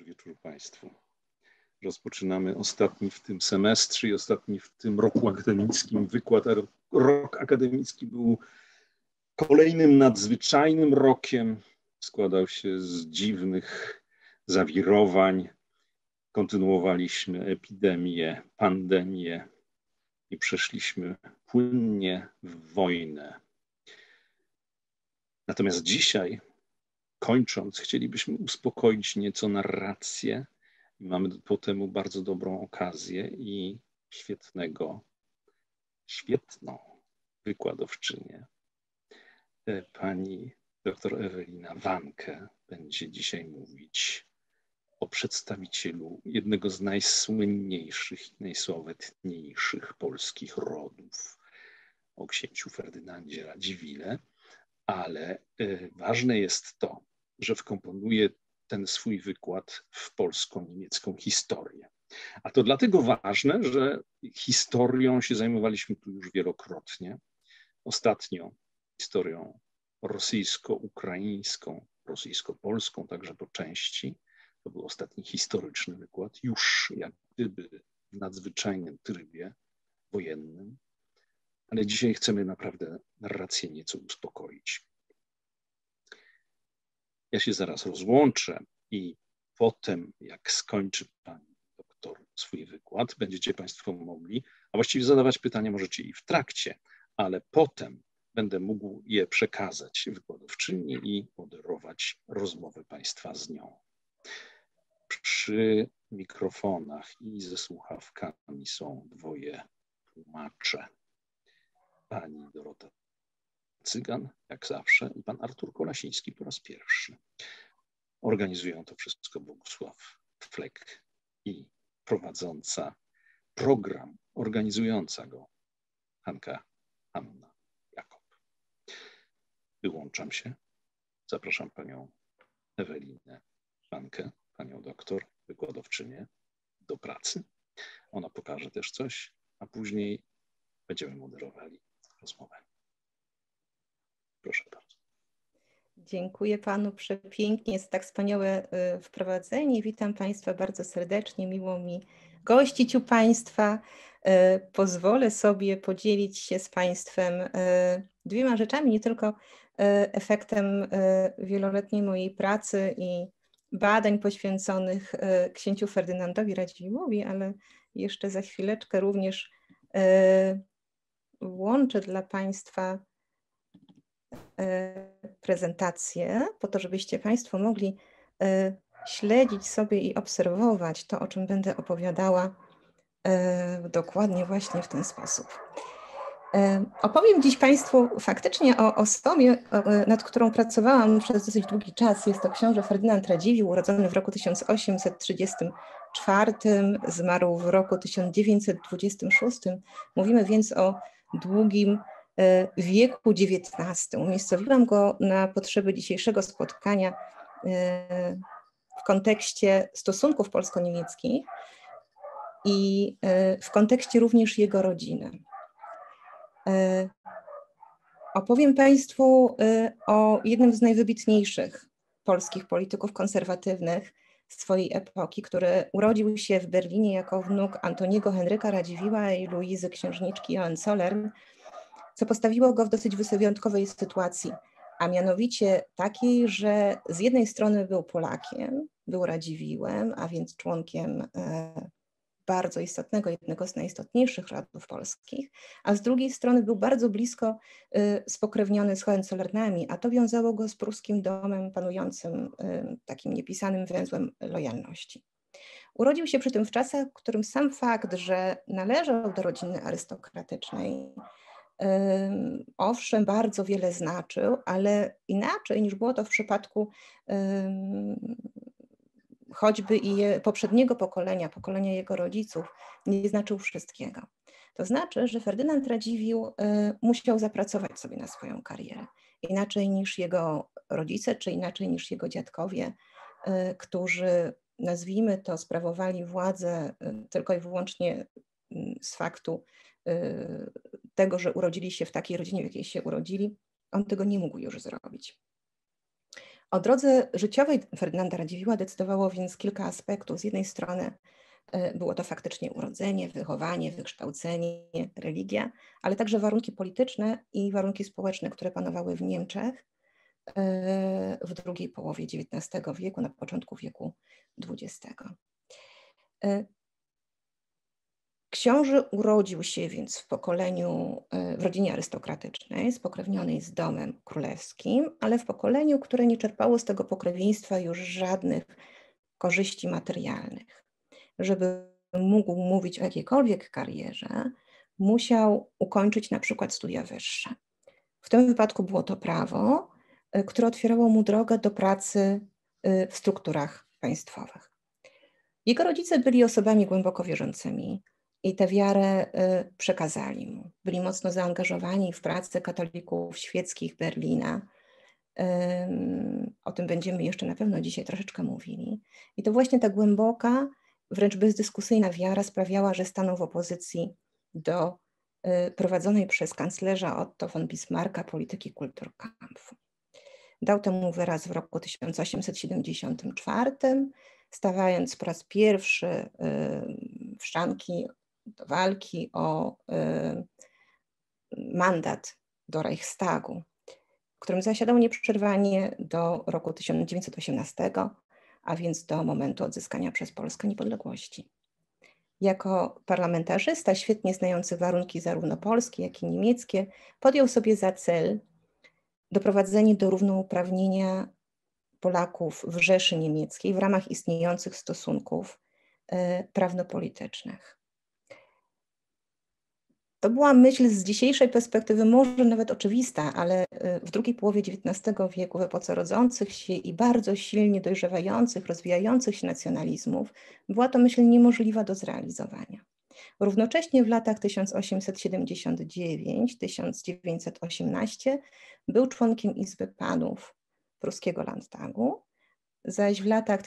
wieczór Państwu. Rozpoczynamy ostatni w tym semestrze i ostatni w tym roku akademickim wykład. Rok akademicki był kolejnym nadzwyczajnym rokiem. Składał się z dziwnych zawirowań. Kontynuowaliśmy epidemię, pandemię i przeszliśmy płynnie w wojnę. Natomiast dzisiaj, kończąc, chcielibyśmy uspokoić nieco narrację i mamy po temu bardzo dobrą okazję i świetną wykładowczynię. Pani dr Ewelina Wanke będzie dzisiaj mówić o przedstawicielu jednego z najsłynniejszych i najsławetniejszych polskich rodów, o księciu Ferdynandzie Radziwille, ale ważne jest to, że wkomponuje ten swój wykład w polsko-niemiecką historię. A to dlatego ważne, że historią się zajmowaliśmy tu już wielokrotnie. Ostatnio historią rosyjsko-ukraińską, rosyjsko-polską także po części. To był ostatni historyczny wykład, już jak gdyby w nadzwyczajnym trybie wojennym. Ale dzisiaj chcemy naprawdę narrację nieco uspokoić. Ja się zaraz rozłączę i potem, jak skończy pani doktor swój wykład, będziecie Państwo mogli, a właściwie zadawać pytania możecie i w trakcie, ale potem będę mógł je przekazać wykładowczyni i moderować rozmowę Państwa z nią. Przy mikrofonach i ze słuchawkami są dwoje tłumacze. Pani Dorota Cygan, jak zawsze, i pan Artur Kolasiński po raz pierwszy. Organizują to wszystko Bogusław Flek i prowadząca program, organizująca go Anna Jakob. Wyłączam się. Zapraszam panią Ewelinę Wanke, panią doktor, wykładowczynię, do pracy. Ona pokaże też coś, a później będziemy moderowali rozmowę. Proszę bardzo. Dziękuję panu przepięknie, jest tak wspaniałe wprowadzenie. Witam państwa bardzo serdecznie, miło mi gościć u państwa. Pozwolę sobie podzielić się z państwem dwiema rzeczami, nie tylko efektem wieloletniej mojej pracy i badań poświęconych księciu Ferdynandowi Radziwiłłowi, ale jeszcze za chwileczkę również włączę dla państwa prezentację, po to, żebyście państwo mogli śledzić sobie i obserwować to, o czym będę opowiadała dokładnie właśnie w ten sposób. Opowiem dziś państwu faktycznie o osobie, nad którą pracowałam przez dosyć długi czas. Jest to książę Ferdynand Radziwiłł, urodzony w roku 1834, zmarł w roku 1926. Mówimy więc o długim wieku XIX. Umiejscowiłam go na potrzeby dzisiejszego spotkania w kontekście stosunków polsko-niemieckich i w kontekście również jego rodziny. Opowiem państwu o jednym z najwybitniejszych polskich polityków konserwatywnych swojej epoki, który urodził się w Berlinie jako wnuk Antoniego Henryka Radziwiłła i Luizy księżniczki Hohenzollern, co postawiło go w dosyć wyjątkowej sytuacji, a mianowicie takiej, że z jednej strony był Polakiem, był Radziwiłłem, a więc członkiem bardzo istotnego, jednego z najistotniejszych rodów polskich, a z drugiej strony był bardzo blisko spokrewniony z Hohenzollernami, a to wiązało go z pruskim domem panującym takim niepisanym węzłem lojalności. Urodził się przy tym w czasach, w którym sam fakt, że należał do rodziny arystokratycznej, owszem, bardzo wiele znaczył, ale inaczej niż było to w przypadku choćby i poprzedniego pokolenia jego rodziców, nie znaczył wszystkiego. To znaczy, że Ferdynand Radziwiłł musiał zapracować sobie na swoją karierę. Inaczej niż jego rodzice, czy inaczej niż jego dziadkowie, którzy, nazwijmy to, sprawowali władzę tylko i wyłącznie z faktu tego, że urodzili się w takiej rodzinie, w jakiej się urodzili. On tego nie mógł już zrobić. O drodze życiowej Ferdynanda Radziwiłła decydowało więc kilka aspektów. Z jednej strony było to faktycznie urodzenie, wychowanie, wykształcenie, religia, ale także warunki polityczne i warunki społeczne, które panowały w Niemczech w drugiej połowie XIX wieku, na początku wieku XX. Książę urodził się więc w rodzinie arystokratycznej, spokrewnionej z domem królewskim, ale w pokoleniu, które nie czerpało z tego pokrewieństwa już żadnych korzyści materialnych. Żeby mógł mówić o jakiejkolwiek karierze, musiał ukończyć na przykład studia wyższe. W tym wypadku było to prawo, które otwierało mu drogę do pracy w strukturach państwowych. Jego rodzice byli osobami głęboko wierzącymi i tę wiarę przekazali mu. Byli mocno zaangażowani w pracę katolików świeckich Berlina. O tym będziemy jeszcze na pewno dzisiaj troszeczkę mówili. I to właśnie ta głęboka, wręcz bezdyskusyjna wiara sprawiała, że stanął w opozycji do prowadzonej przez kanclerza Otto von Bismarcka polityki Kulturkampfu. Dał temu wyraz w roku 1874, stawiając po raz pierwszy w szranki do walki o mandat do Reichstagu, w którym zasiadał nieprzerwanie do roku 1918, a więc do momentu odzyskania przez Polskę niepodległości. Jako parlamentarzysta, świetnie znający warunki zarówno polskie, jak i niemieckie, podjął sobie za cel doprowadzenie do równouprawnienia Polaków w Rzeszy Niemieckiej w ramach istniejących stosunków prawno-politycznych. To była myśl z dzisiejszej perspektywy może nawet oczywista, ale w drugiej połowie XIX wieku, w epoce rodzących się i bardzo silnie dojrzewających, rozwijających się nacjonalizmów, była to myśl niemożliwa do zrealizowania. Równocześnie w latach 1879-1918 był członkiem Izby Panów pruskiego Landtagu, zaś w latach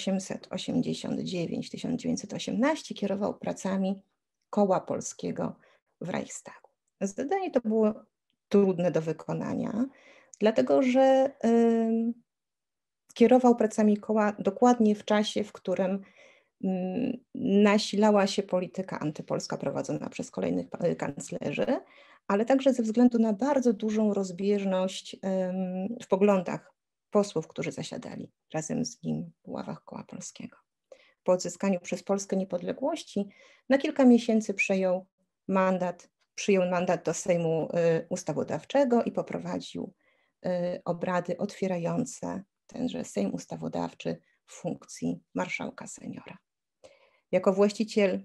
1889-1918 kierował pracami Koła Polskiego w Reichstagu. Zadanie to było trudne do wykonania, dlatego że kierował pracami koła dokładnie w czasie, w którym nasilała się polityka antypolska prowadzona przez kolejnych kanclerzy, ale także ze względu na bardzo dużą rozbieżność w poglądach posłów, którzy zasiadali razem z nim w ławach Koła Polskiego. Po odzyskaniu przez Polskę niepodległości na kilka miesięcy przyjął mandat do Sejmu Ustawodawczego i poprowadził obrady otwierające tenże Sejm Ustawodawczy w funkcji marszałka seniora. Jako właściciel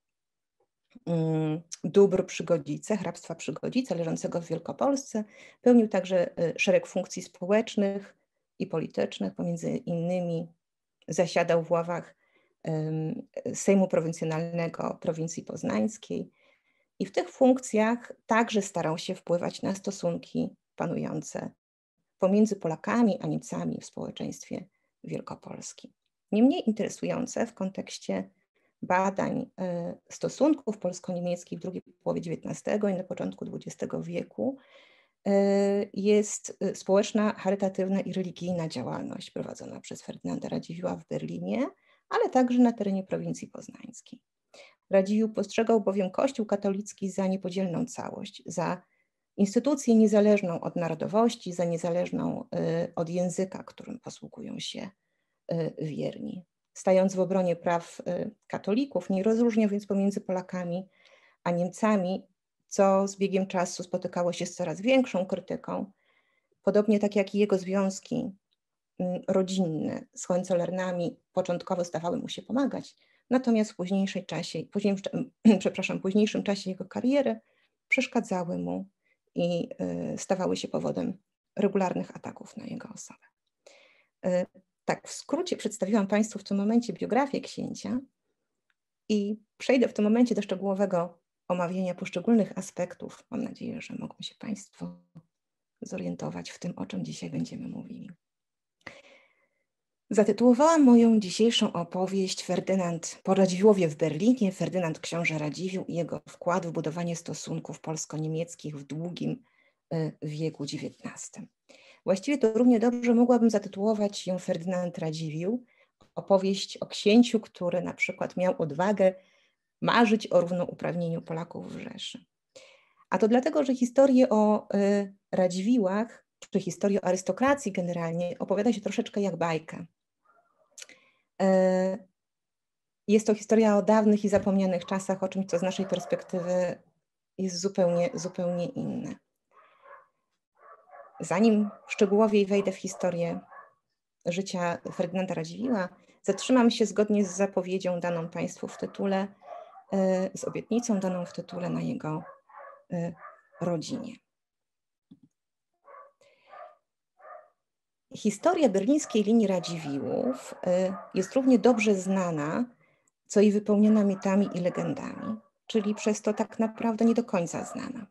dóbr Przygodzice, hrabstwa Przygodzice leżącego w Wielkopolsce, pełnił także szereg funkcji społecznych i politycznych, pomiędzy innymi zasiadał w ławach Sejmu Prowincjonalnego Prowincji Poznańskiej i w tych funkcjach także starał się wpływać na stosunki panujące pomiędzy Polakami a Niemcami w społeczeństwie wielkopolskim. Niemniej interesujące w kontekście badań stosunków polsko-niemieckich w drugiej połowie XIX i na początku XX wieku jest społeczna, charytatywna i religijna działalność prowadzona przez Ferdynanda Radziwiłła w Berlinie, ale także na terenie prowincji poznańskiej. Radziwiłł postrzegał bowiem Kościół katolicki za niepodzielną całość, za instytucję niezależną od narodowości, za niezależną od języka, którym posługują się wierni. Stając w obronie praw katolików, nie rozróżniał więc pomiędzy Polakami a Niemcami, co z biegiem czasu spotykało się z coraz większą krytyką, podobnie tak jak i jego związki rodzinne z Hohenzollernami początkowo zdawały mu się pomagać, natomiast w późniejszym czasie jego kariery przeszkadzały mu i stawały się powodem regularnych ataków na jego osobę. Tak, w skrócie przedstawiłam Państwu w tym momencie biografię księcia i przejdę w tym momencie do szczegółowego omawiania poszczególnych aspektów. Mam nadzieję, że mogą się Państwo zorientować w tym, o czym dzisiaj będziemy mówili. Zatytułowałam moją dzisiejszą opowieść Ferdynand po Radziwiłłowie w Berlinie, Ferdynand książę Radziwiłł i jego wkład w budowanie stosunków polsko-niemieckich w długim wieku XIX. Właściwie to równie dobrze mogłabym zatytułować ją Ferdynand Radziwiłł, opowieść o księciu, który na przykład miał odwagę marzyć o równouprawnieniu Polaków w Rzeszy. A to dlatego, że historię o Radziwiłłach, czy historię o arystokracji generalnie opowiada się troszeczkę jak bajkę. Jest to historia o dawnych i zapomnianych czasach, o czymś, co z naszej perspektywy jest zupełnie inne. Zanim szczegółowiej wejdę w historię życia Ferdynanda Radziwiłła, zatrzymam się zgodnie z zapowiedzią daną Państwu w tytule, z obietnicą daną w tytule na jego rodzinie. Historia berlińskiej linii Radziwiłłów jest równie dobrze znana, co i wypełniona mitami i legendami, czyli przez to tak naprawdę nie do końca znana.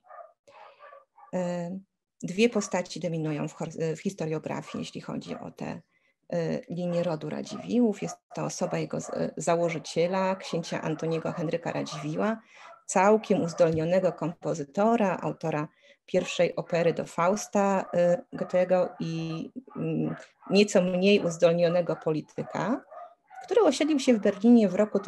Dwie postaci dominują w historiografii, jeśli chodzi o tę linię rodu Radziwiłłów. Jest to osoba jego założyciela, księcia Antoniego Henryka Radziwiłła, całkiem uzdolnionego kompozytora, autora pierwszej opery do Fausta Goethego i nieco mniej uzdolnionego polityka, który osiedlił się w Berlinie w roku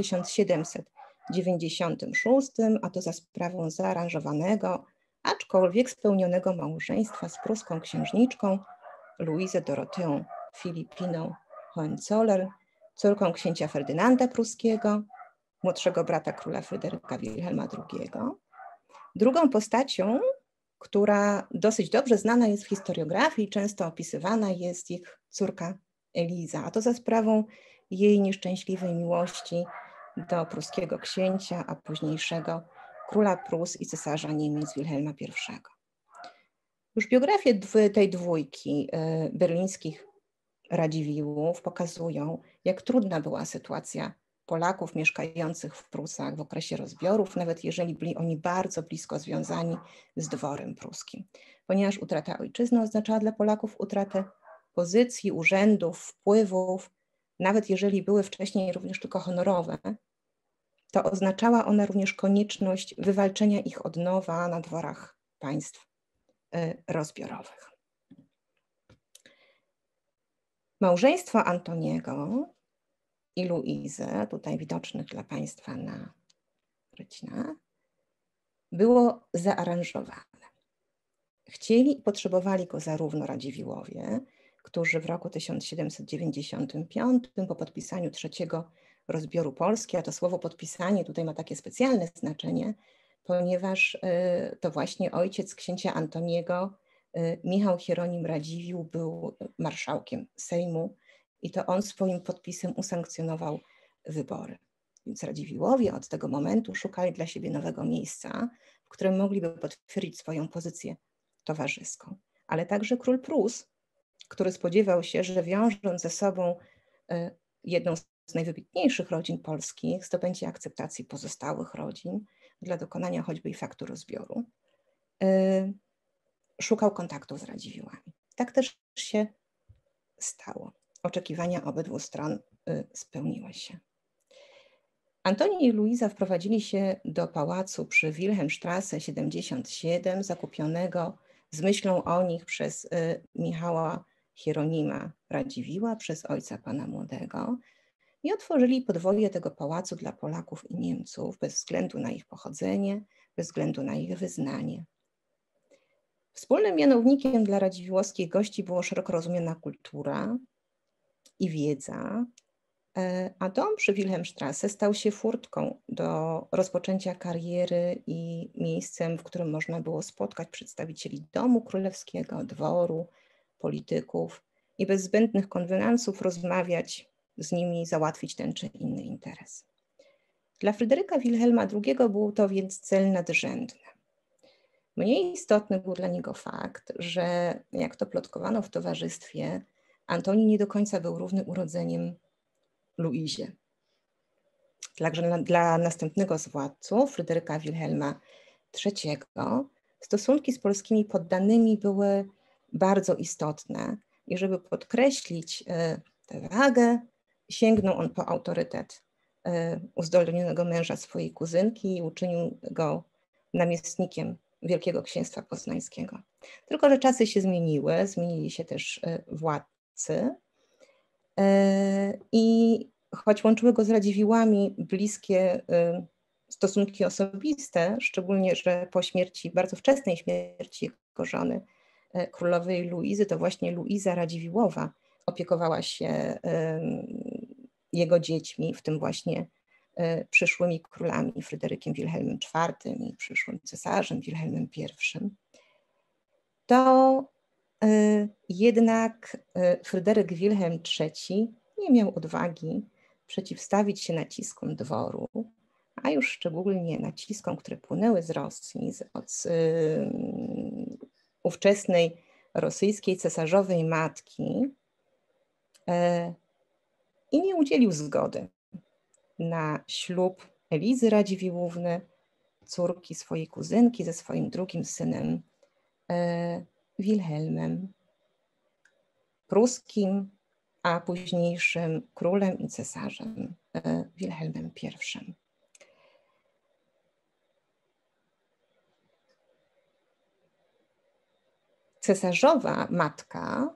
1796, a to za sprawą zaaranżowanego, aczkolwiek spełnionego małżeństwa z pruską księżniczką Luizę Doroteą Filipiną Hohenzollern, córką księcia Ferdynanda Pruskiego, młodszego brata króla Fryderyka Wilhelma II. Drugą postacią, która dosyć dobrze znana jest w historiografii, często opisywana, jest ich córka Eliza, a to za sprawą jej nieszczęśliwej miłości do pruskiego księcia, a późniejszego króla Prus i cesarza Niemiec Wilhelma I. Już biografie tej dwójki berlińskich Radziwiłłów pokazują, jak trudna była sytuacja Polaków mieszkających w Prusach w okresie rozbiorów, nawet jeżeli byli oni bardzo blisko związani z dworem pruskim. Ponieważ utrata ojczyzny oznaczała dla Polaków utratę pozycji, urzędów, wpływów, nawet jeżeli były wcześniej również tylko honorowe, to oznaczała ona również konieczność wywalczenia ich od nowa na dworach państw rozbiorowych. Małżeństwo Antoniego i Luizy, tutaj widocznych dla Państwa na rycinach, było zaaranżowane. Chcieli i potrzebowali go zarówno Radziwiłłowie, którzy w roku 1795 po podpisaniu trzeciego rozbioru Polski, a to słowo podpisanie tutaj ma takie specjalne znaczenie, ponieważ to właśnie ojciec księcia Antoniego, Michał Hieronim Radziwiłł, był marszałkiem Sejmu i to on swoim podpisem usankcjonował wybory. Więc Radziwiłłowie od tego momentu szukali dla siebie nowego miejsca, w którym mogliby potwierdzić swoją pozycję towarzyską. Ale także król Prus, który spodziewał się, że wiążąc ze sobą jedną z najwybitniejszych rodzin polskich, zdobędzie akceptacji pozostałych rodzin dla dokonania choćby i faktu rozbioru, szukał kontaktu z Radziwiłłami. Tak też się stało. Oczekiwania obydwu stron spełniły się. Antoni i Luiza wprowadzili się do pałacu przy Wilhelmstrasse 77, zakupionego z myślą o nich przez Michała Hieronima Radziwiłła, przez ojca pana młodego, i otworzyli podwoje tego pałacu dla Polaków i Niemców bez względu na ich pochodzenie, bez względu na ich wyznanie. Wspólnym mianownikiem dla radziwiłłowskich gości było szeroko rozumiana kultura i wiedza, a dom przy Wilhelmstrasse stał się furtką do rozpoczęcia kariery i miejscem, w którym można było spotkać przedstawicieli domu królewskiego, dworu, polityków i bez zbędnych konwenansów rozmawiać z nimi, załatwić ten czy inny interes. Dla Fryderyka Wilhelma II był to więc cel nadrzędny. Mniej istotny był dla niego fakt, że, jak to plotkowano w towarzystwie, Antoni nie do końca był równy urodzeniem Luizie. Także dla następnego z władców, Fryderyka Wilhelma III, stosunki z polskimi poddanymi były bardzo istotne i żeby podkreślić tę wagę, sięgnął on po autorytet uzdolnionego męża swojej kuzynki i uczynił go namiestnikiem Wielkiego Księstwa Poznańskiego. Tylko że czasy się zmieniły, zmienili się też władcy i choć łączyły go z Radziwiłłami bliskie stosunki osobiste, szczególnie, że po śmierci, bardzo wczesnej śmierci jego żony, królowej Luizy, to właśnie Luiza Radziwiłłowa opiekowała się jego dziećmi, w tym właśnie przyszłymi królami, Fryderykiem Wilhelmem IV i przyszłym cesarzem Wilhelmem I, to jednak Fryderyk Wilhelm III nie miał odwagi przeciwstawić się naciskom dworu, a już szczególnie naciskom, które płynęły z Rosji, od ówczesnej rosyjskiej cesarzowej matki, i nie udzielił zgody na ślub Elizy Radziwiłłówny, córki swojej kuzynki ze swoim drugim synem Wilhelmem pruskim, a późniejszym królem i cesarzem Wilhelmem I. Cesarzowa matka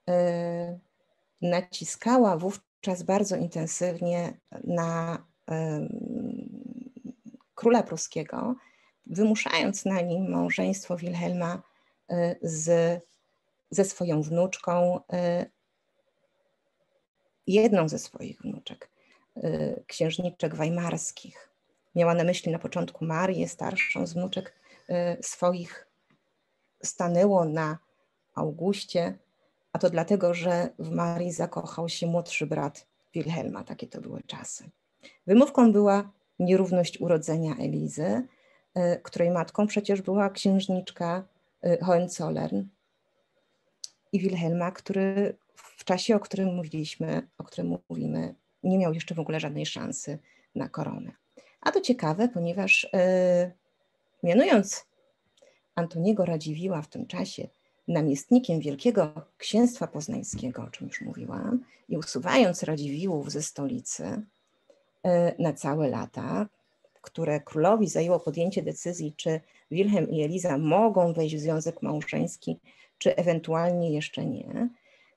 naciskała wówczas bardzo intensywnie na króla pruskiego, wymuszając na nim małżeństwo Wilhelma ze swoją wnuczką, jedną ze swoich wnuczek, księżniczek weimarskich. Miała na myśli na początku Marię, starszą z wnuczek swoich. Stanęło na Augustie, a to dlatego, że w Marii zakochał się młodszy brat Wilhelma. Takie to były czasy. Wymówką była nierówność urodzenia Elizy, której matką przecież była księżniczka Hohenzollern, i Wilhelma, który w czasie, o którym mówimy, nie miał jeszcze w ogóle żadnej szansy na koronę. A to ciekawe, ponieważ mianując Antoniego Radziwiłła w tym czasie namiestnikiem Wielkiego Księstwa Poznańskiego, o czym już mówiłam, i usuwając Radziwiłłów ze stolicy na całe lata, które królowi zajęło podjęcie decyzji, czy Wilhelm i Eliza mogą wejść w związek małżeński, czy ewentualnie jeszcze nie,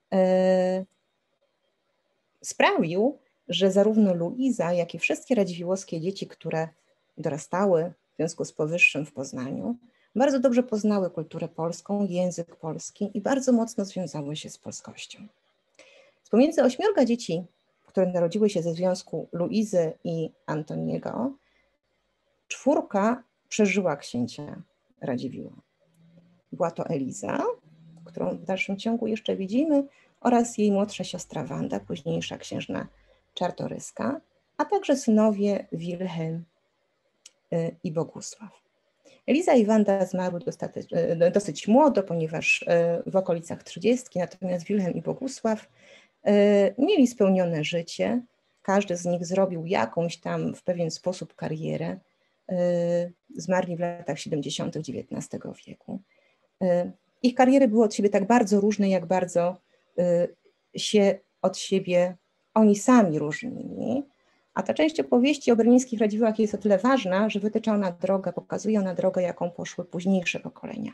sprawił, że zarówno Luiza, jak i wszystkie radziwiłłowskie dzieci, które dorastały w związku z powyższym w Poznaniu, bardzo dobrze poznały kulturę polską, język polski i bardzo mocno związały się z polskością. Z pomiędzy 8 dzieci, które narodziły się ze związku Luizy i Antoniego, 4 przeżyła księcia Radziwiłła. Była to Eliza, którą w dalszym ciągu jeszcze widzimy, oraz jej młodsza siostra Wanda, późniejsza księżna Czartoryska, a także synowie Wilhelm i Bogusław. Eliza i Wanda zmarły dosyć młodo, ponieważ w okolicach 30, natomiast Wilhelm i Bogusław mieli spełnione życie. Każdy z nich zrobił jakąś tam w pewien sposób karierę. Zmarli w latach 70. XIX wieku. Ich kariery były od siebie tak bardzo różne, jak bardzo się od siebie oni sami różnili. A ta część opowieści o berlińskich Radziwiłłach jest o tyle ważna, że wytycza ona drogę, pokazuje ona drogę, jaką poszły późniejsze pokolenia.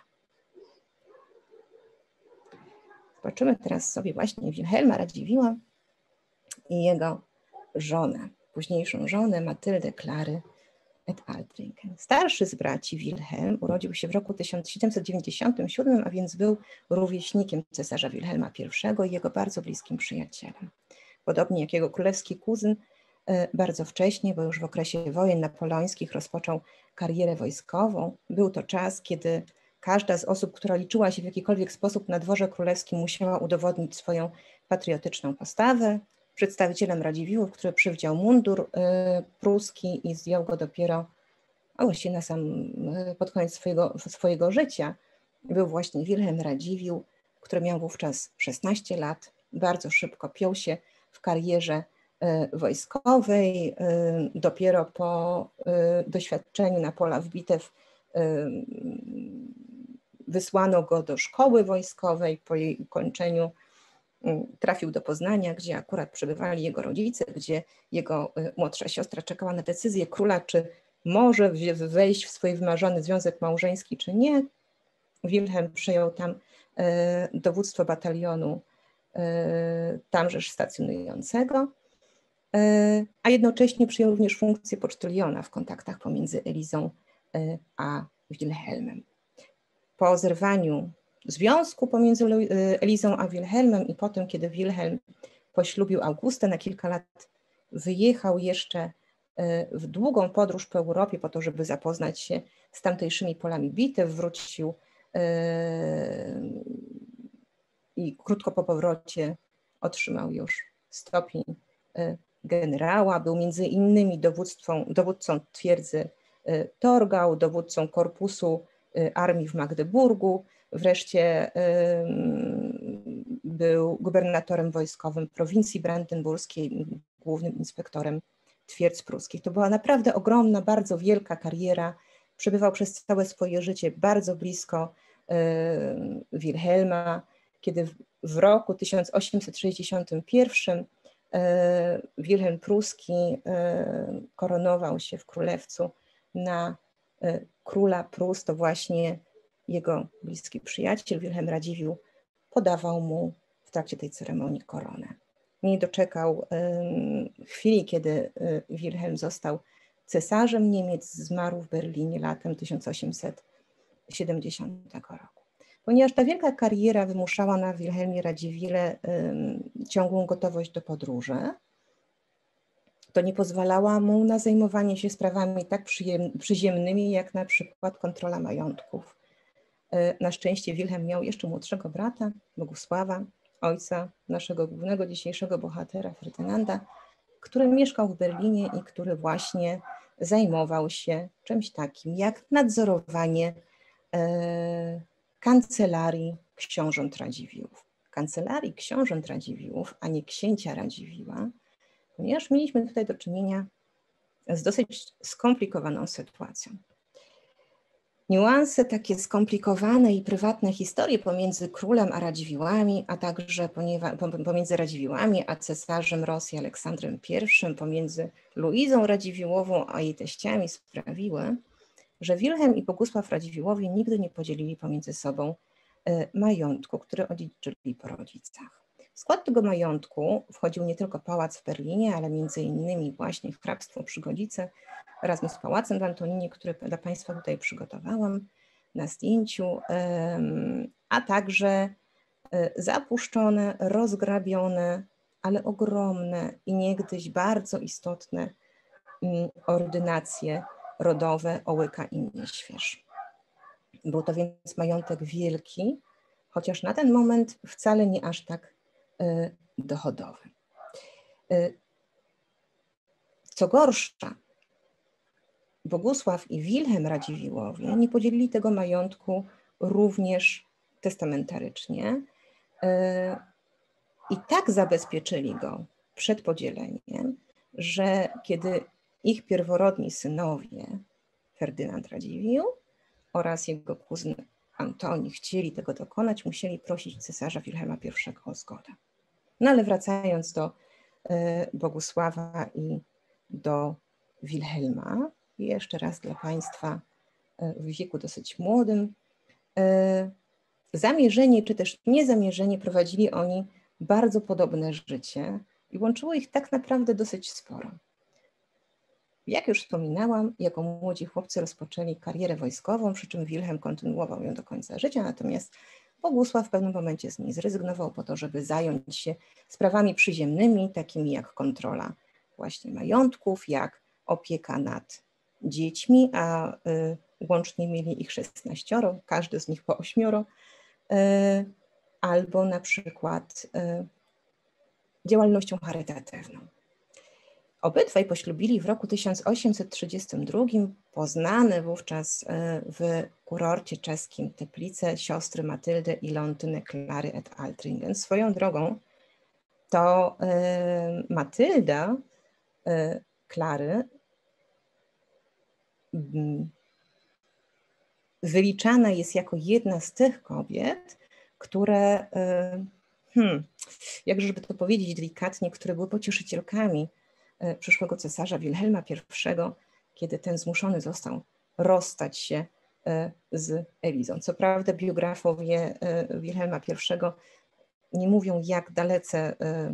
Zobaczymy teraz sobie właśnie Wilhelma Radziwiłła i jego żonę, późniejszą żonę Matyldę Klary et Altringen. Starszy z braci Wilhelm urodził się w roku 1797, a więc był rówieśnikiem cesarza Wilhelma I i jego bardzo bliskim przyjacielem. Podobnie jak jego królewski kuzyn, bardzo wcześnie, bo już w okresie wojen napoleońskich rozpoczął karierę wojskową. Był to czas, kiedy każda z osób, która liczyła się w jakikolwiek sposób na dworze królewskim, musiała udowodnić swoją patriotyczną postawę. Przedstawicielem Radziwiłłów, który przywdział mundur pruski i zdjął go dopiero, a właściwie pod koniec swojego życia, był właśnie Wilhelm Radziwiłł, który miał wówczas 16 lat. Bardzo szybko piął się w karierze wojskowej. Dopiero po doświadczeniu na polach bitew wysłano go do szkoły wojskowej. Po jej ukończeniu trafił do Poznania, gdzie akurat przebywali jego rodzice, gdzie jego młodsza siostra czekała na decyzję króla, czy może wejść w swój wymarzony związek małżeński, czy nie. Wilhelm przejął tam dowództwo batalionu tamżeż stacjonującego, a jednocześnie przyjął również funkcję pocztyliona w kontaktach pomiędzy Elizą a Wilhelmem. Po zerwaniu związku pomiędzy Elizą a Wilhelmem i potem, kiedy Wilhelm poślubił Augustę na kilka lat, wyjechał jeszcze w długą podróż po Europie po to, żeby zapoznać się z tamtejszymi polami bitew, wrócił i krótko po powrocie otrzymał już stopień generała. Był między innymi dowódcą twierdzy Torgau, dowódcą korpusu armii w Magdeburgu, wreszcie był gubernatorem wojskowym prowincji brandenburskiej, głównym inspektorem twierdz pruskich. To była naprawdę ogromna, bardzo wielka kariera. Przebywał przez całe swoje życie bardzo blisko Wilhelma, kiedy w roku 1861 Wilhelm Pruski koronował się w królewcu na króla Prus, to właśnie jego bliski przyjaciel Wilhelm Radziwiłł podawał mu w trakcie tej ceremonii koronę. Nie doczekał chwili, kiedy Wilhelm został cesarzem Niemiec, zmarł w Berlinie latem 1870 roku. Ponieważ ta wielka kariera wymuszała na Wilhelmie Radziwiłle ciągłą gotowość do podróży, to nie pozwalała mu na zajmowanie się sprawami tak przyziemnymi, jak na przykład kontrola majątków. Na szczęście Wilhelm miał jeszcze młodszego brata, Bogusława, ojca naszego głównego dzisiejszego bohatera, Ferdynanda, który mieszkał w Berlinie i który właśnie zajmował się czymś takim jak nadzorowanie kancelarii książąt Radziwiłłów. Kancelarii książąt Radziwiłłów, a nie księcia Radziwiłła, ponieważ mieliśmy tutaj do czynienia z dosyć skomplikowaną sytuacją. Niuanse takie skomplikowane i prywatne historie pomiędzy królem a Radziwiłłami, a także pomiędzy Radziwiłłami a cesarzem Rosji Aleksandrem I, pomiędzy Luizą Radziwiłłową a jej teściami sprawiły, że Wilhelm i Bogusław Radziwiłłowie nigdy nie podzielili pomiędzy sobą majątku, który odziedziczyli po rodzicach. W skład tego majątku wchodził nie tylko pałac w Berlinie, ale między innymi właśnie hrabstwo Przygodzice razem z pałacem w Antoninie, który dla Państwa tutaj przygotowałam na zdjęciu, a także zapuszczone, rozgrabione, ale ogromne i niegdyś bardzo istotne ordynacje rodowe Ołyka i Nieśwież. Był to więc majątek wielki, chociaż na ten moment wcale nie aż tak dochodowy. Co gorsza, Bogusław i Wilhelm Radziwiłłowie nie podzielili tego majątku również testamentarycznie i tak zabezpieczyli go przed podzieleniem, że kiedy ich pierworodni synowie, Ferdynand Radziwiłł oraz jego kuzyn Antoni, chcieli tego dokonać, musieli prosić cesarza Wilhelma I o zgodę. No ale wracając do Bogusława i do Wilhelma, jeszcze raz dla Państwa w wieku dosyć młodym, zamierzenie czy też niezamierzenie prowadzili oni bardzo podobne życie i łączyło ich tak naprawdę dosyć sporo. Jak już wspominałam, jako młodzi chłopcy rozpoczęli karierę wojskową, przy czym Wilhelm kontynuował ją do końca życia, natomiast Bogusław w pewnym momencie z niej zrezygnował po to, żeby zająć się sprawami przyziemnymi, takimi jak kontrola właśnie majątków, jak opieka nad dziećmi, a łącznie mieli ich 16, każdy z nich po 8, albo na przykład działalnością charytatywną. Obydwaj poślubili w roku 1832 poznane wówczas w kurorcie czeskim Teplice siostry Matyldy i Leontyny Klary et Altringen. Swoją drogą to Matylda Klary wyliczana jest jako jedna z tych kobiet, które, jakżeby to powiedzieć delikatnie, które były pocieszycielkami przyszłego cesarza Wilhelma I, kiedy ten zmuszony został rozstać się z Elizą. Co prawda biografowie Wilhelma I nie mówią, jak dalece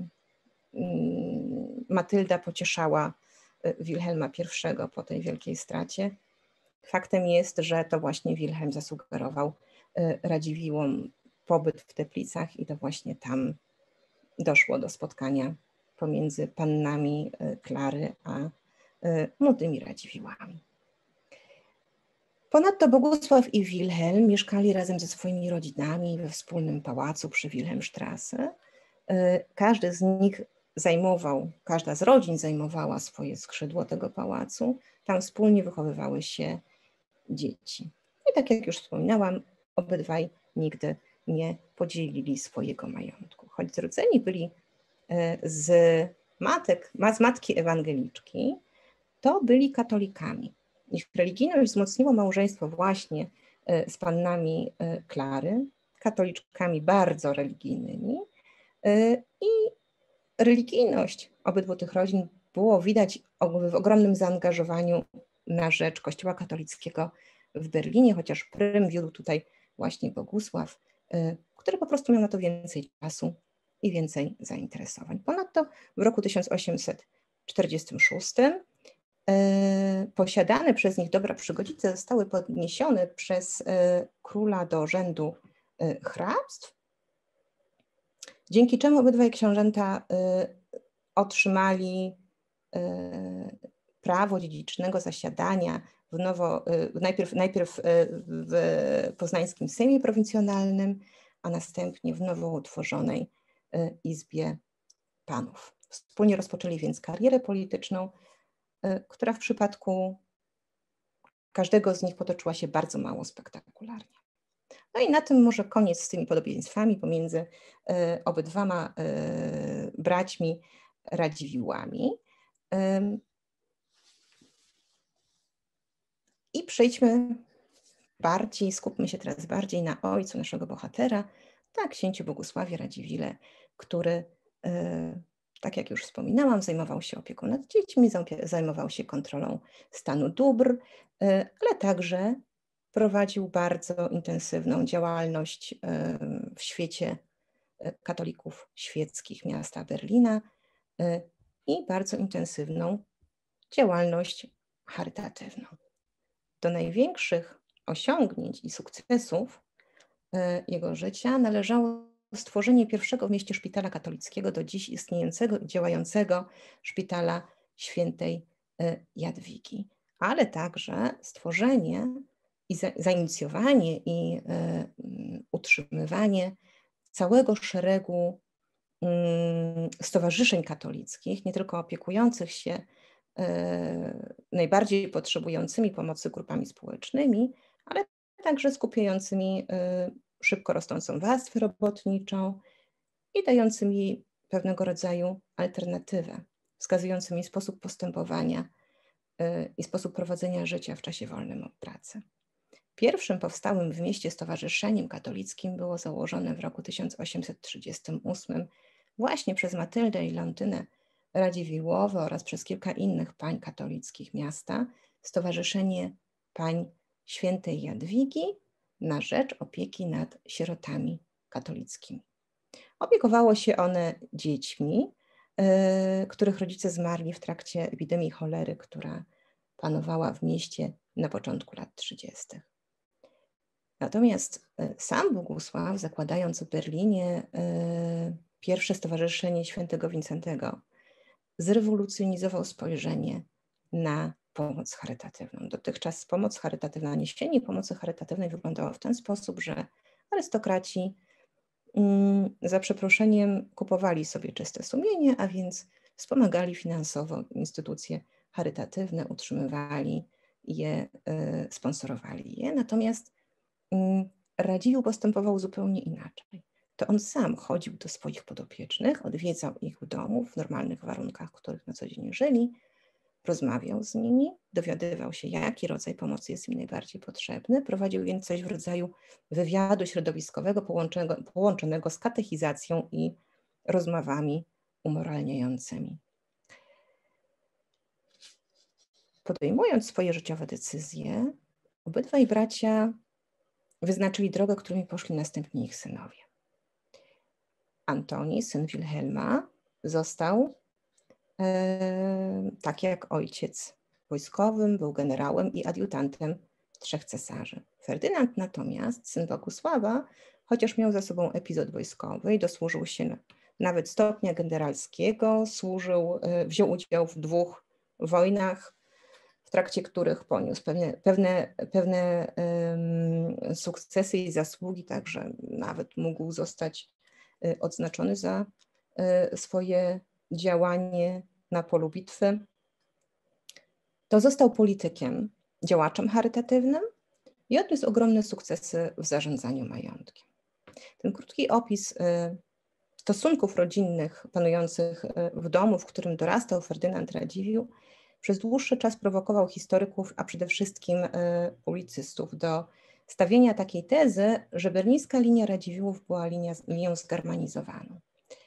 Matylda pocieszała Wilhelma I po tej wielkiej stracie. Faktem jest, że to właśnie Wilhelm zasugerował Radziwiłłom pobyt w Teplicach i to właśnie tam doszło do spotkania pomiędzy pannami Klary a młodymi Radziwiłłami. Ponadto Bogusław i Wilhelm mieszkali razem ze swoimi rodzinami we wspólnym pałacu przy Wilhelmstrasse. Każdy z nich każda z rodzin zajmowała swoje skrzydło tego pałacu. Tam wspólnie wychowywały się dzieci. I tak jak już wspominałam, obydwaj nigdy nie podzielili swojego majątku. Choć zrodzeni byli z matki ewangeliczki, to byli katolikami. Ich religijność wzmocniło małżeństwo właśnie z pannami Klary, katoliczkami bardzo religijnymi. I religijność obydwu tych rodzin było widać w ogromnym zaangażowaniu na rzecz Kościoła katolickiego w Berlinie, chociaż prym wiódł tutaj właśnie Bogusław, który po prostu miał na to więcej czasu i więcej zainteresowań. Ponadto w roku 1846 posiadane przez nich dobra przygodzice zostały podniesione przez króla do rzędu hrabstw, dzięki czemu obydwaj książęta otrzymali prawo dziedzicznego zasiadania najpierw w poznańskim Sejmie Prowincjonalnym, a następnie w nowo utworzonej Izbie Panów. Wspólnie rozpoczęli więc karierę polityczną, która w przypadku każdego z nich potoczyła się bardzo mało spektakularnie. No i na tym może koniec z tymi podobieństwami pomiędzy obydwoma braćmi Radziwiłłami. I skupmy się teraz bardziej na ojcu naszego bohatera, na księciu Bogusławie Radziwille, który, tak jak już wspominałam, zajmował się opieką nad dziećmi, zajmował się kontrolą stanu dóbr, ale także prowadził bardzo intensywną działalność w świecie katolików świeckich miasta Berlina i bardzo intensywną działalność charytatywną. Do największych osiągnięć i sukcesów jego życia należało stworzenie pierwszego w mieście szpitala katolickiego, do dziś istniejącego i działającego szpitala świętej Jadwigi, ale także stworzenie i zainicjowanie i utrzymywanie całego szeregu stowarzyszeń katolickich, nie tylko opiekujących się najbardziej potrzebującymi pomocy grupami społecznymi, ale także skupiającymi szybko rosnącą warstwę robotniczą i dającymi pewnego rodzaju alternatywę, wskazującymi sposób postępowania i sposób prowadzenia życia w czasie wolnym od pracy. Pierwszym powstałym w mieście stowarzyszeniem katolickim było założone w roku 1838 właśnie przez Matyldę i Leontynę Radziwiłłowe oraz przez kilka innych pań katolickich miasta, Stowarzyszenie Pań Świętej Jadwigi na rzecz opieki nad sierotami katolickimi. Opiekowało się one dziećmi, których rodzice zmarli w trakcie epidemii cholery, która panowała w mieście na początku lat 30. Natomiast sam Bogusław, zakładając w Berlinie pierwsze Stowarzyszenie Świętego Wincentego, zrewolucjonizował spojrzenie na pomoc charytatywną. Dotychczas pomoc charytatywna, niesienie pomocy charytatywnej wyglądało w ten sposób, że arystokraci za przeproszeniem kupowali sobie czyste sumienie, a więc wspomagali finansowo instytucje charytatywne, utrzymywali je, sponsorowali je. Natomiast Radziwiłł postępował zupełnie inaczej. To on sam chodził do swoich podopiecznych, odwiedzał ich w domu w normalnych warunkach, w których na co dzień żyli, rozmawiał z nimi, dowiadywał się, jaki rodzaj pomocy jest im najbardziej potrzebny, prowadził więc coś w rodzaju wywiadu środowiskowego połączonego z katechizacją i rozmowami umoralniającymi. podejmując swoje życiowe decyzje, obydwaj bracia wyznaczyli drogę, którymi poszli następni ich synowie. Antoni, syn Wilhelma, został, tak jak ojciec, wojskowym, był generałem i adiutantem 3 cesarzy. Ferdynand natomiast, syn Bogusława, chociaż miał za sobą epizod wojskowy i dosłużył się nawet stopnia generalskiego, wziął udział w 2 wojnach, w trakcie których poniósł pewne sukcesy i zasługi, także nawet mógł zostać odznaczony za swoje działanie na polu bitwy. To został politykiem, działaczem charytatywnym i odniósł ogromne sukcesy w zarządzaniu majątkiem. Ten krótki opis stosunków rodzinnych panujących w domu, w którym dorastał Ferdynand Radziwiłł, przez dłuższy czas prowokował historyków, a przede wszystkim publicystów do stawienia takiej tezy, że berlińska linia Radziwiłłów była linią zgermanizowaną.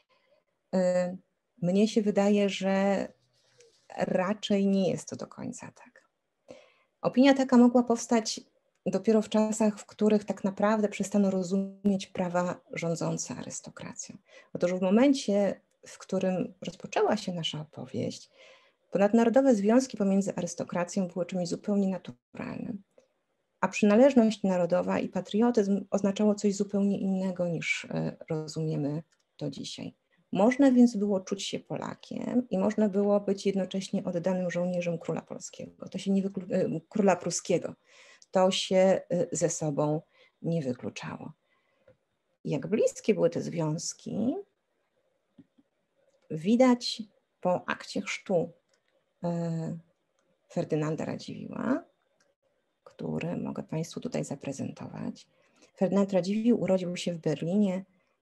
Mnie się wydaje, że raczej nie jest to do końca tak. Opinia taka mogła powstać dopiero w czasach, w których tak naprawdę przestano rozumieć prawa rządzące arystokracją. Otóż w momencie, w którym rozpoczęła się nasza opowieść, ponadnarodowe związki pomiędzy arystokracją były czymś zupełnie naturalnym, a przynależność narodowa i patriotyzm oznaczało coś zupełnie innego niż rozumiemy to dzisiaj. Można więc było czuć się Polakiem i można było być jednocześnie oddanym żołnierzem króla polskiego, króla pruskiego. To się ze sobą nie wykluczało. Jak bliskie były te związki, widać po akcie chrztu Ferdynanda Radziwiłła, który mogę Państwu tutaj zaprezentować. Ferdynand Radziwiłł urodził się w Berlinie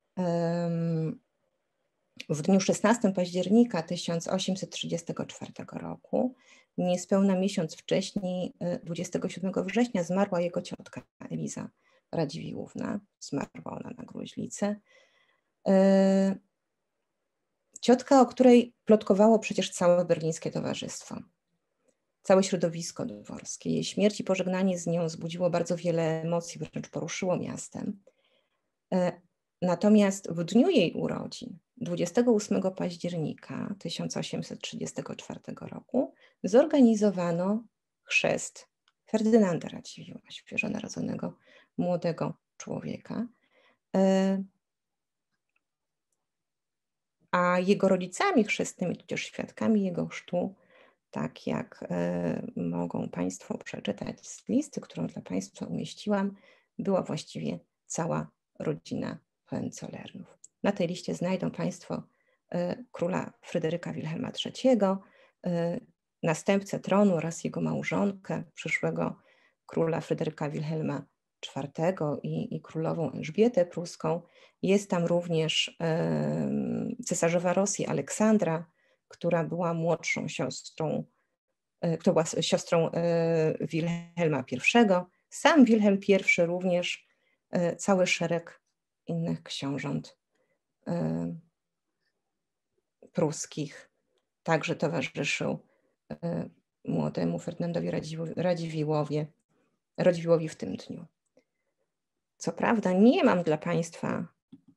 w dniu 16 października 1834 roku. Niespełna miesiąc wcześniej, 27 września, zmarła jego ciotka Eliza Radziwiłłówna. Zmarła ona na gruźlicę. Ciotka, o której plotkowało przecież całe berlińskie towarzystwo, całe środowisko dworskie. Jej śmierć i pożegnanie z nią wzbudziło bardzo wiele emocji, wręcz poruszyło miastem. Natomiast w dniu jej urodzin, 28 października 1834 roku, zorganizowano chrzest Ferdynanda Radziwiłła, świeżo narodzonego młodego człowieka. A jego rodzicami chrzestnymi, tudzież świadkami jego chrztu, tak jak mogą Państwo przeczytać z listy, którą dla Państwa umieściłam, była właściwie cała rodzina Hohenzollernów. Na tej liście znajdą Państwo króla Fryderyka Wilhelma III, następcę tronu oraz jego małżonkę, przyszłego króla Fryderyka Wilhelma IV i królową Elżbietę Pruską. Jest tam również cesarzowa Rosji Aleksandra, która była młodszą siostrą, która była siostrą Wilhelma I. Sam Wilhelm I również, cały szereg innych książąt pruskich także towarzyszył młodemu Ferdynandowi Radziwiłłowi w tym dniu. Co prawda nie mam dla Państwa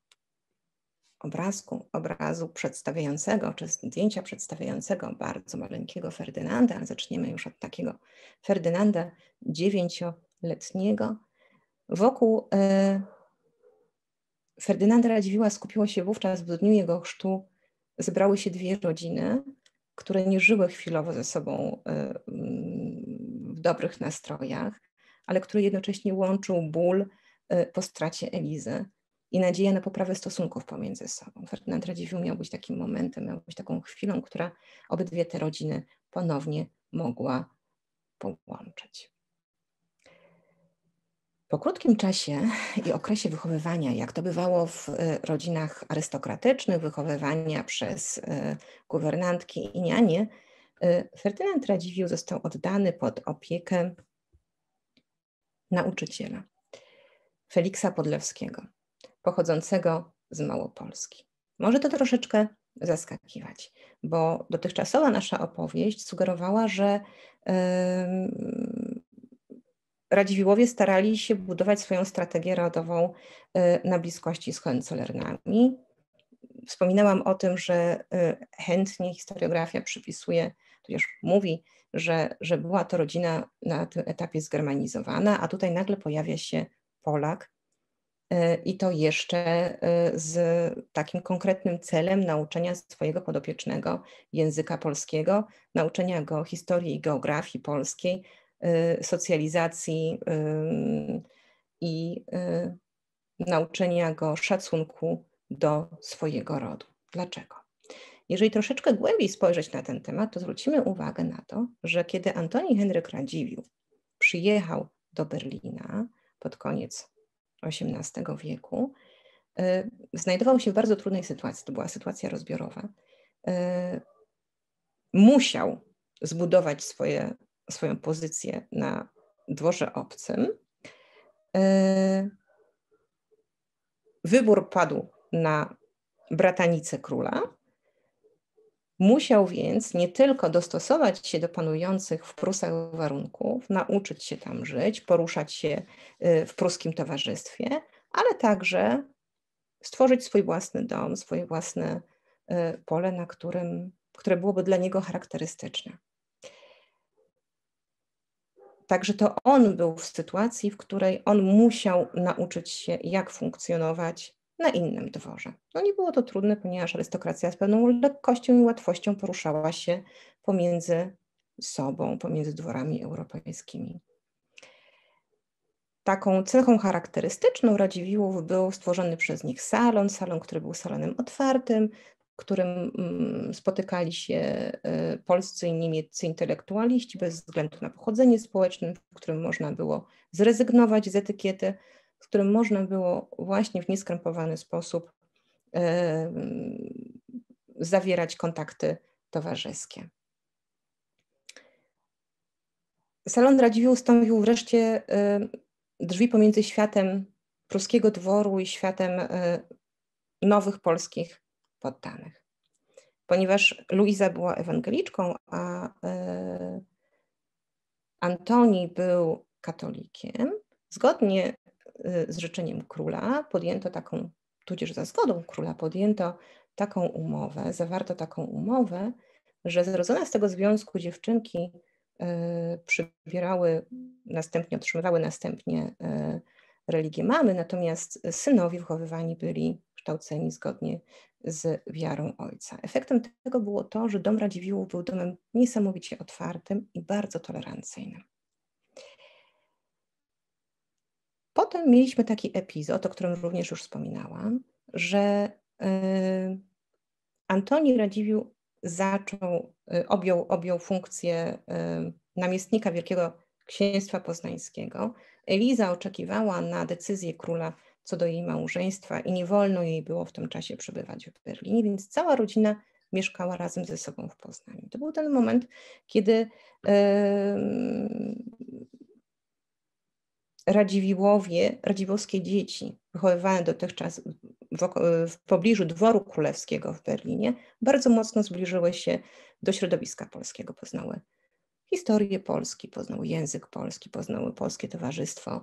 obrazu przedstawiającego, czy zdjęcia przedstawiającego bardzo maleńkiego Ferdynanda, ale zaczniemy już od takiego Ferdynanda 9-letniego. Wokół Ferdynanda Radziwiłła skupiło się wówczas, w dniu jego chrztu zebrały się 2 rodziny, które nie żyły chwilowo ze sobą w dobrych nastrojach, ale które jednocześnie łączył ból po stracie Elizy i nadzieja na poprawę stosunków pomiędzy sobą. Ferdynand Radziwiłł miał być takim momentem, miał być taką chwilą, która obydwie te rodziny ponownie mogła połączyć. Po krótkim czasie i okresie wychowywania, jak to bywało w rodzinach arystokratycznych, wychowywania przez guwernantki i nianie, Ferdynand Radziwiłł został oddany pod opiekę nauczyciela, Feliksa Podlewskiego, pochodzącego z Małopolski. Może to troszeczkę zaskakiwać, bo dotychczasowa nasza opowieść sugerowała, że Radziwiłłowie starali się budować swoją strategię rodową na bliskości z Hohenzollernami. Wspominałam o tym, że chętnie historiografia przypisuje, tudzież mówi, że była to rodzina na tym etapie zgermanizowana, a tutaj nagle pojawia się Polak i to jeszcze z takim konkretnym celem nauczenia swojego podopiecznego języka polskiego, nauczenia go historii i geografii polskiej, socjalizacji i nauczenia go szacunku do swojego rodu. Dlaczego? Jeżeli troszeczkę głębiej spojrzeć na ten temat, to zwrócimy uwagę na to, że kiedy Antoni Henryk Radziwiłł przyjechał do Berlina pod koniec XVIII wieku, znajdował się w bardzo trudnej sytuacji. To była sytuacja rozbiorowa. Musiał zbudować swoją pozycję na dworze obcym. Wybór padł na bratanicę króla. Musiał więc nie tylko dostosować się do panujących w Prusach warunków, nauczyć się tam żyć, poruszać się w pruskim towarzystwie, ale także stworzyć swój własny dom, swoje własne pole, które byłoby dla niego charakterystyczne. Także to on był w sytuacji, w której on musiał nauczyć się, jak funkcjonować na innym dworze. No nie było to trudne, ponieważ arystokracja z pewną lekkością i łatwością poruszała się pomiędzy sobą, pomiędzy dworami europejskimi. Taką cechą charakterystyczną Radziwiłłów był stworzony przez nich salon, który był salonem otwartym, w którym spotykali się polscy i niemieccy intelektualiści bez względu na pochodzenie społeczne, w którym można było zrezygnować z etykiety, w którym można było właśnie w nieskrępowany sposób zawierać kontakty towarzyskie. Salon Radziwiłł stanowił wreszcie drzwi pomiędzy światem pruskiego dworu i światem nowych polskich poddanych. Ponieważ Luiza była ewangeliczką, a Antoni był katolikiem, zgodnie z życzeniem króla podjęto taką, tudzież za zgodą króla podjęto taką umowę, zawarto taką umowę, że zrodzone z tego związku dziewczynki otrzymywały następnie religię mamy, natomiast synowie wychowywani byli kształceni zgodnie z wiarą ojca. Efektem tego było to, że dom Radziwiłłów był domem niesamowicie otwartym i bardzo tolerancyjnym. Potem mieliśmy taki epizod, o którym również już wspominałam, że Antoni Radziwiłł objął funkcję namiestnika Wielkiego Księstwa Poznańskiego. Eliza oczekiwała na decyzję króla co do jej małżeństwa i nie wolno jej było w tym czasie przebywać w Berlinie, więc cała rodzina mieszkała razem ze sobą w Poznaniu. To był ten moment, kiedy radziwiłłowskie dzieci wychowywane dotychczas w pobliżu dworu królewskiego w Berlinie bardzo mocno zbliżyły się do środowiska polskiego. Poznały historię Polski, poznały język polski, poznały polskie towarzystwo.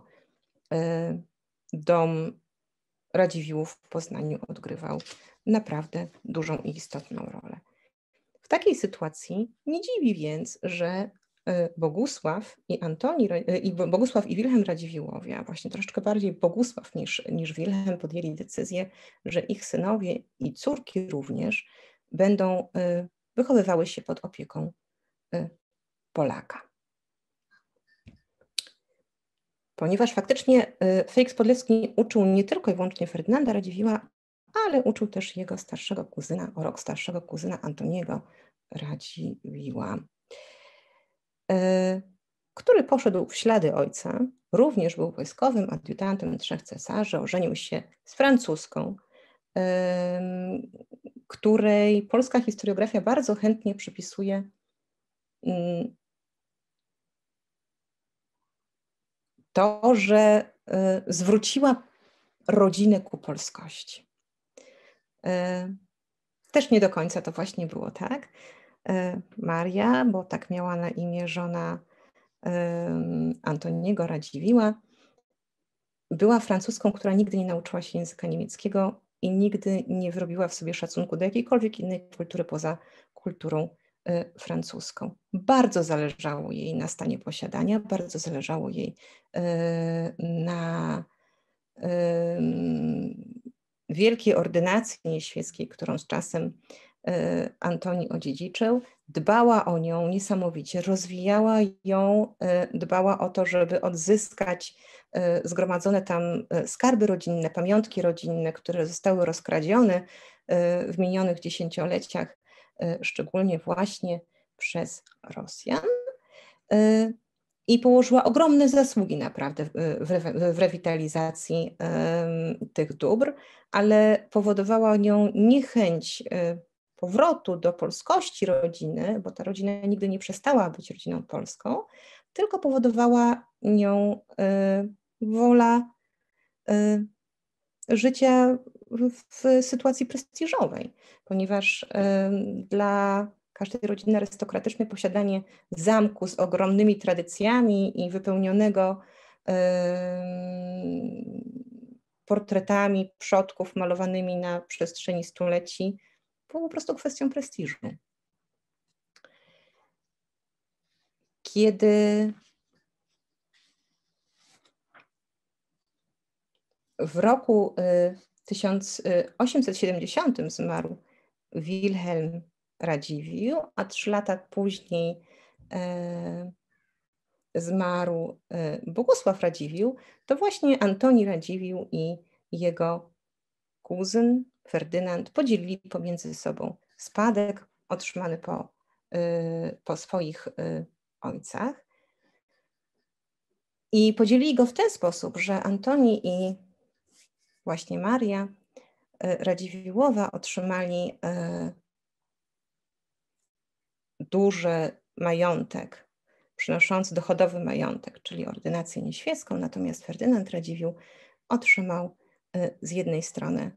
Dom Radziwiłłów w Poznaniu odgrywał naprawdę dużą i istotną rolę. W takiej sytuacji nie dziwi więc, że Bogusław i Wilhelm Radziwiłłowie, a właśnie troszeczkę bardziej Bogusław niż Wilhelm, podjęli decyzję, że ich synowie i córki również będą wychowywały się pod opieką Polaka. Ponieważ faktycznie Felix Podlewski uczył nie tylko i wyłącznie Ferdynanda Radziwiłła, ale uczył też jego starszego kuzyna, o rok starszego kuzyna Antoniego Radziwiłła, który poszedł w ślady ojca, również był wojskowym adiutantem 3 cesarzy, ożenił się z francuską, której polska historiografia bardzo chętnie przypisuje to, że zwróciła rodzinę ku polskości. Też nie do końca to właśnie było tak. Maria, bo tak miała na imię żona Antoniego Radziwiłła, była Francuzką, która nigdy nie nauczyła się języka niemieckiego i nigdy nie wyrobiła w sobie szacunku do jakiejkolwiek innej kultury poza kulturą francuską. Bardzo zależało jej na stanie posiadania, bardzo zależało jej na wielkiej ordynacji nieświeckiej, którą z czasem Antoni odziedziczył. Dbała o nią niesamowicie, rozwijała ją, dbała o to, żeby odzyskać zgromadzone tam skarby rodzinne, pamiątki rodzinne, które zostały rozkradzione w minionych dziesięcioleciach, szczególnie właśnie przez Rosjan. I położyła ogromne zasługi naprawdę w rewitalizacji tych dóbr, ale powodowała nią niechęć powrotu do polskości rodziny, bo ta rodzina nigdy nie przestała być rodziną polską, tylko powodowała nią wola życia w sytuacji prestiżowej, ponieważ dla każdej rodziny arystokratycznej posiadanie zamku z ogromnymi tradycjami i wypełnionego portretami przodków malowanymi na przestrzeni stuleci było po prostu kwestią prestiżu. Kiedy w roku 1870 zmarł Wilhelm Radziwiłł, a 3 lata później zmarł Bogusław Radziwiłł, to właśnie Antoni Radziwiłł i jego kuzyn Ferdynand podzielili pomiędzy sobą spadek otrzymany po swoich ojcach. I podzielili go w ten sposób, że Antoni i właśnie Maria Radziwiłłowa otrzymali duży majątek, przynoszący dochodowy majątek, czyli ordynację nieświecką, natomiast Ferdynand Radziwiłł otrzymał z jednej strony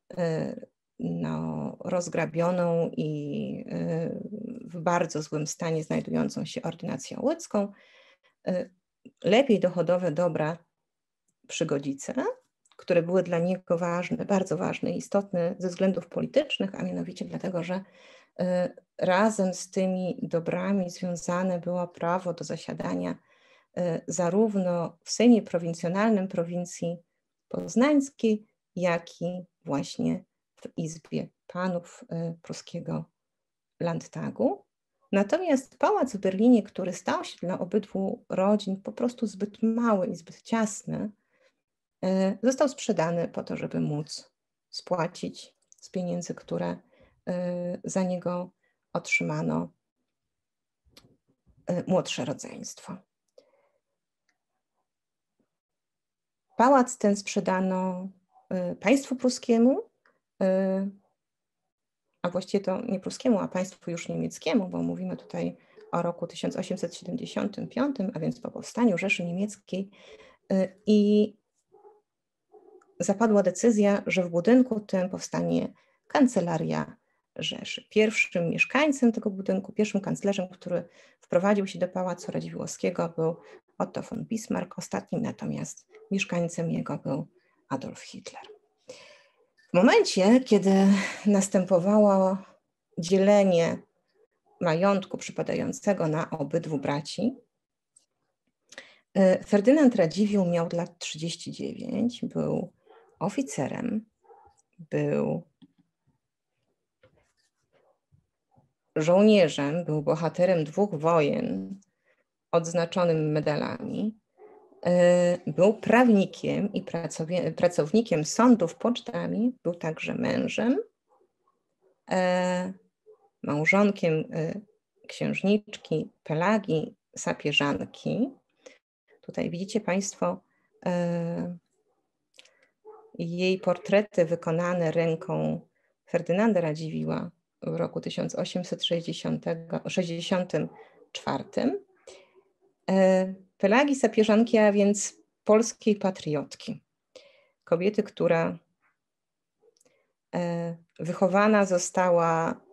rozgrabioną i w bardzo złym stanie znajdującą się ordynację łódzką, lepiej dochodowe dobra Przygodzice, które były dla niego ważne, bardzo ważne i istotne ze względów politycznych, a mianowicie dlatego, że razem z tymi dobrami związane było prawo do zasiadania zarówno w Sejmie Prowincjonalnym prowincji poznańskiej, jak i właśnie w Izbie Panów pruskiego Landtagu. Natomiast pałac w Berlinie, który stał się dla obydwu rodzin po prostu zbyt mały i zbyt ciasny, został sprzedany po to, żeby móc spłacić z pieniędzy, które za niego otrzymano młodsze rodzeństwo. Pałac ten sprzedano państwu pruskiemu, a właściwie to nie pruskiemu, a państwu już niemieckiemu, bo mówimy tutaj o roku 1875, a więc po powstaniu Rzeszy Niemieckiej. I zapadła decyzja, że w budynku tym powstanie kancelaria Rzeszy. Pierwszym mieszkańcem tego budynku, pierwszym kanclerzem, który wprowadził się do Pałacu Radziwiłłowskiego, był Otto von Bismarck, ostatnim natomiast mieszkańcem jego był Adolf Hitler. W momencie, kiedy następowało dzielenie majątku przypadającego na obydwu braci, Ferdynand Radziwiłł miał lat 39, był oficerem, był żołnierzem, był bohaterem 2 wojen odznaczonym medalami, był prawnikiem i pracownikiem sądów pocztami, był także mężem, małżonkiem księżniczki Pelagii Sapieżanki. Tutaj widzicie Państwo jej portrety wykonane ręką Ferdynanda Radziwiłła w roku 1864. Pelagii Sapieżanki, a więc polskiej patriotki. Kobiety, która wychowana została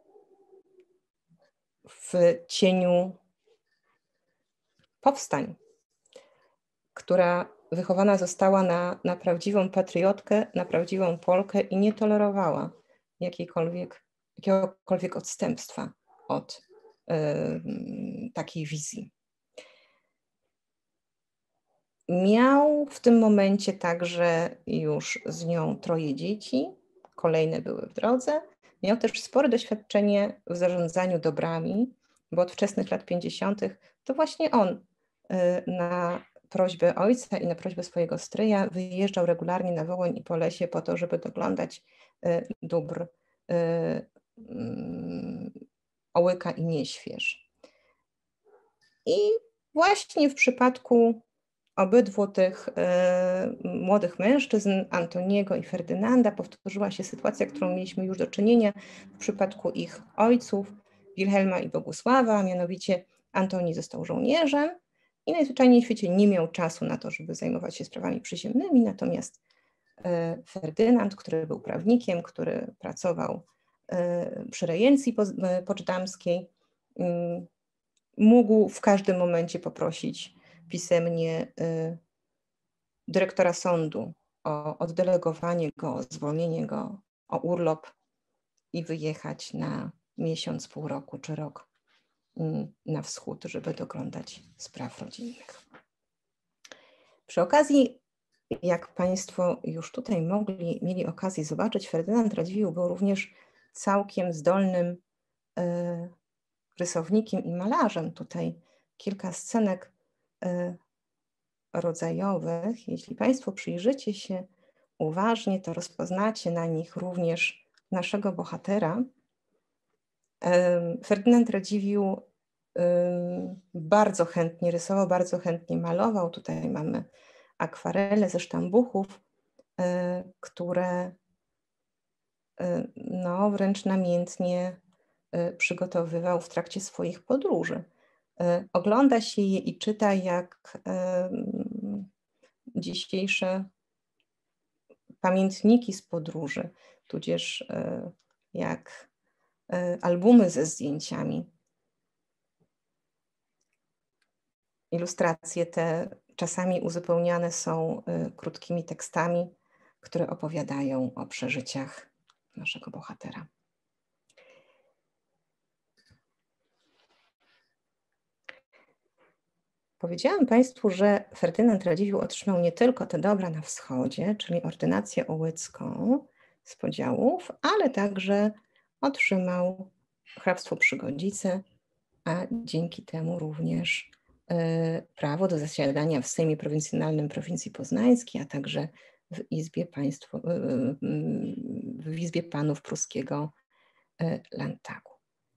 w cieniu powstań, która wychowana została na prawdziwą patriotkę, na prawdziwą Polkę i nie tolerowała jakiegokolwiek odstępstwa od takiej wizji. Miał w tym momencie także już z nią 3 dzieci, kolejne były w drodze. Miał też spore doświadczenie w zarządzaniu dobrami, bo od wczesnych lat 50. to właśnie on na prośbę ojca i na prośbę swojego stryja wyjeżdżał regularnie na Wołyń i Polesie po to, żeby doglądać dóbr Ołyka i Nieśwież. I właśnie w przypadku obydwu tych młodych mężczyzn, Antoniego i Ferdynanda, powtórzyła się sytuacja, którą mieliśmy już do czynienia w przypadku ich ojców, Wilhelma i Bogusława, a mianowicie Antoni został żołnierzem i najzwyczajniej w świecie nie miał czasu na to, żeby zajmować się sprawami przyziemnymi, natomiast Ferdynand, który był prawnikiem, który pracował przy rejencji poczdamskiej, mógł w każdym momencie poprosić pisemnie dyrektora sądu o oddelegowanie go, o zwolnienie go, o urlop i wyjechać na miesiąc, pół roku czy rok na wschód, żeby doglądać spraw rodzinnych. Przy okazji, jak Państwo już tutaj mieli okazję zobaczyć, Ferdynand Radziwiłł był również całkiem zdolnym rysownikiem i malarzem. Tutaj kilka scenek rodzajowych. Jeśli Państwo przyjrzycie się uważnie, to rozpoznacie na nich również naszego bohatera. Ferdynand Radziwiłł bardzo chętnie rysował, bardzo chętnie malował. Tutaj mamy akwarele ze sztambuchów, które no, wręcz namiętnie przygotowywał w trakcie swoich podróży. Ogląda się je i czyta jak dzisiejsze pamiętniki z podróży, tudzież jak albumy ze zdjęciami. Ilustracje te czasami uzupełniane są krótkimi tekstami, które opowiadają o przeżyciach naszego bohatera. Powiedziałam Państwu, że Ferdynand Radziwiłł otrzymał nie tylko te dobra na wschodzie, czyli ordynację ołycką z podziałów, ale także otrzymał hrabstwo Przygodzice, a dzięki temu również prawo do zasiadania w Sejmie Prowincjonalnym Prowincji Poznańskiej, a także w Izbie Panów Pruskiego Landtagu.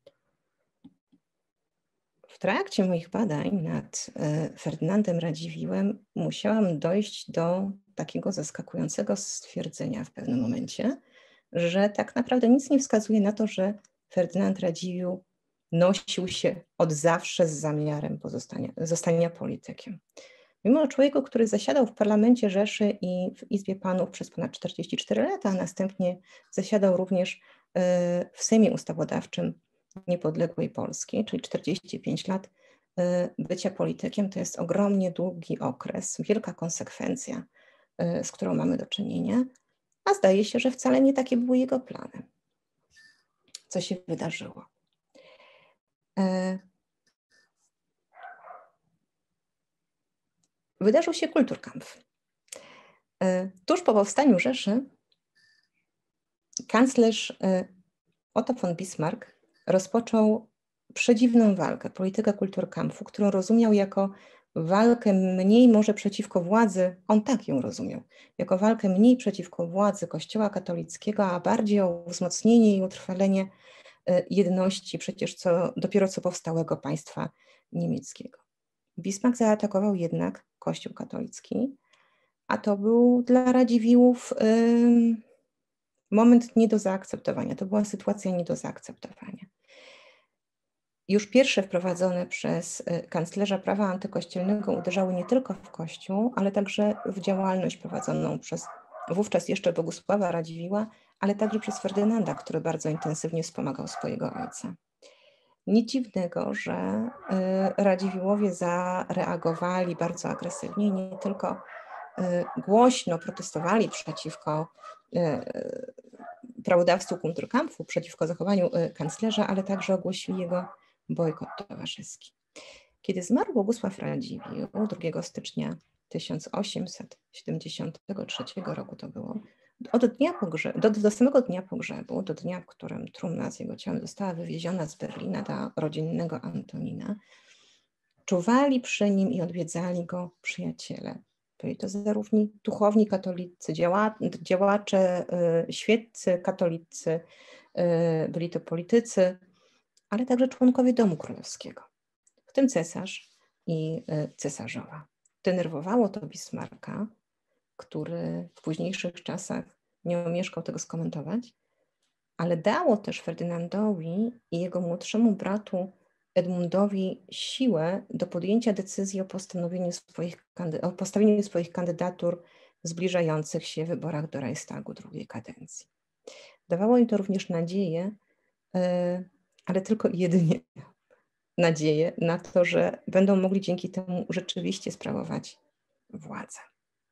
W trakcie moich badań nad Ferdynandem Radziwiłłem musiałam dojść do takiego zaskakującego stwierdzenia w pewnym momencie, że tak naprawdę nic nie wskazuje na to, że Ferdynand Radziwiłł nosił się od zawsze z zamiarem zostania politykiem. Mimo człowieku, który zasiadał w parlamencie Rzeszy i w Izbie Panów przez ponad 44 lata, a następnie zasiadał również w Sejmie Ustawodawczym niepodległej Polski, czyli 45 lat bycia politykiem, to jest ogromnie długi okres, wielka konsekwencja, z którą mamy do czynienia, a zdaje się, że wcale nie takie były jego plany. Co się wydarzyło? Wydarzył się Kulturkampf. Tuż po powstaniu Rzeszy kanclerz Otto von Bismarck rozpoczął przedziwną walkę, politykę Kulturkampfu, którą rozumiał jako walkę mniej może przeciwko władzy, on tak ją rozumiał, jako walkę mniej przeciwko władzy Kościoła katolickiego, a bardziej o wzmocnienie i utrwalenie jedności przecież dopiero co powstałego państwa niemieckiego. Bismarck zaatakował jednak Kościół katolicki, a to był dla Radziwiłłów moment nie do zaakceptowania. To była sytuacja nie do zaakceptowania. Już pierwsze wprowadzone przez kanclerza prawa antykościelnego uderzały nie tylko w Kościół, ale także w działalność prowadzoną przez wówczas jeszcze Bogusława Radziwiłła, ale także przez Ferdynanda, który bardzo intensywnie wspomagał swojego ojca. Nic dziwnego, że Radziwiłłowie zareagowali bardzo agresywnie i nie tylko głośno protestowali przeciwko prawodawstwu Kulturkampfu, przeciwko zachowaniu kanclerza, ale także ogłosili jego bojkot towarzyski. Kiedy zmarł Bogusław Radziwiłł 2 stycznia 1873 roku to było, do samego dnia pogrzebu, do dnia, w którym trumna z jego ciałem została wywieziona z Berlina do rodzinnego Antonina, czuwali przy nim i odwiedzali go przyjaciele. Byli to zarówno duchowni katolicy, działacze, świeccy katolicy, byli to politycy, ale także członkowie domu królewskiego, w tym cesarz i cesarzowa. Denerwowało to Bismarcka, który w późniejszych czasach nie omieszkał tego skomentować, ale dało też Ferdynandowi i jego młodszemu bratu Edmundowi siłę do podjęcia decyzji o postawieniu swoich kandydatur w zbliżających się wyborach do Reichstagu drugiej kadencji. Dawało im to również nadzieję, ale tylko jedynie nadzieję na to, że będą mogli dzięki temu rzeczywiście sprawować władzę.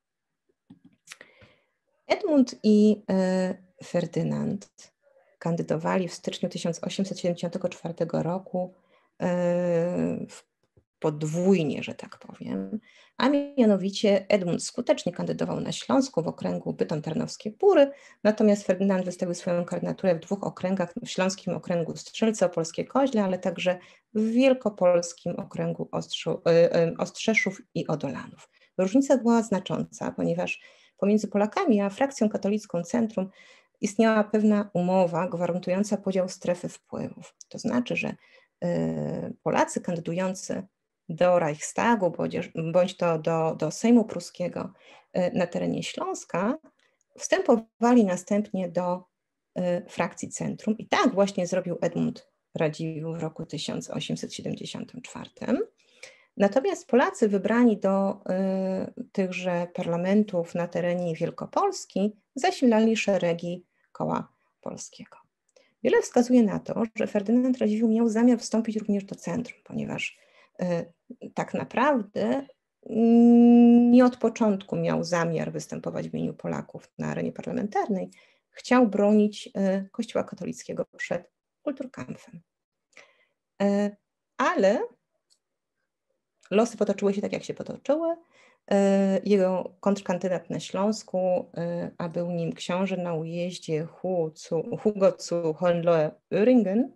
Edmund i Ferdynand kandydowali w styczniu 1874 roku podwójnie, że tak powiem, a mianowicie Edmund skutecznie kandydował na Śląsku w okręgu Bytom-Tarnowskie Góry, natomiast Ferdynand wystawił swoją kandydaturę w 2 okręgach, w Śląskim okręgu Strzelce, Opolskie Koźle, ale także w Wielkopolskim okręgu Ostrzeszów i Odolanów. Różnica była znacząca, ponieważ pomiędzy Polakami a frakcją katolicką Centrum istniała pewna umowa gwarantująca podział strefy wpływów. To znaczy, że Polacy kandydujący do Reichstagu bądź to do Sejmu Pruskiego na terenie Śląska wstępowali następnie do frakcji Centrum. I tak właśnie zrobił Edmund Radziwiłł w roku 1874. Natomiast Polacy wybrani do tychże parlamentów na terenie Wielkopolski zasilali szeregi Koła Polskiego. Wiele wskazuje na to, że Ferdynand Radziwiłł miał zamiar wstąpić również do Centrum, ponieważ tak naprawdę nie od początku miał zamiar występować w imieniu Polaków na arenie parlamentarnej. Chciał bronić Kościoła katolickiego przed Kulturkampfem. Ale losy potoczyły się tak, jak się potoczyły. Jego kontrkandydat na Śląsku, a był nim książę na ujeździe Hugo zu Hohenlohe-Öhringen,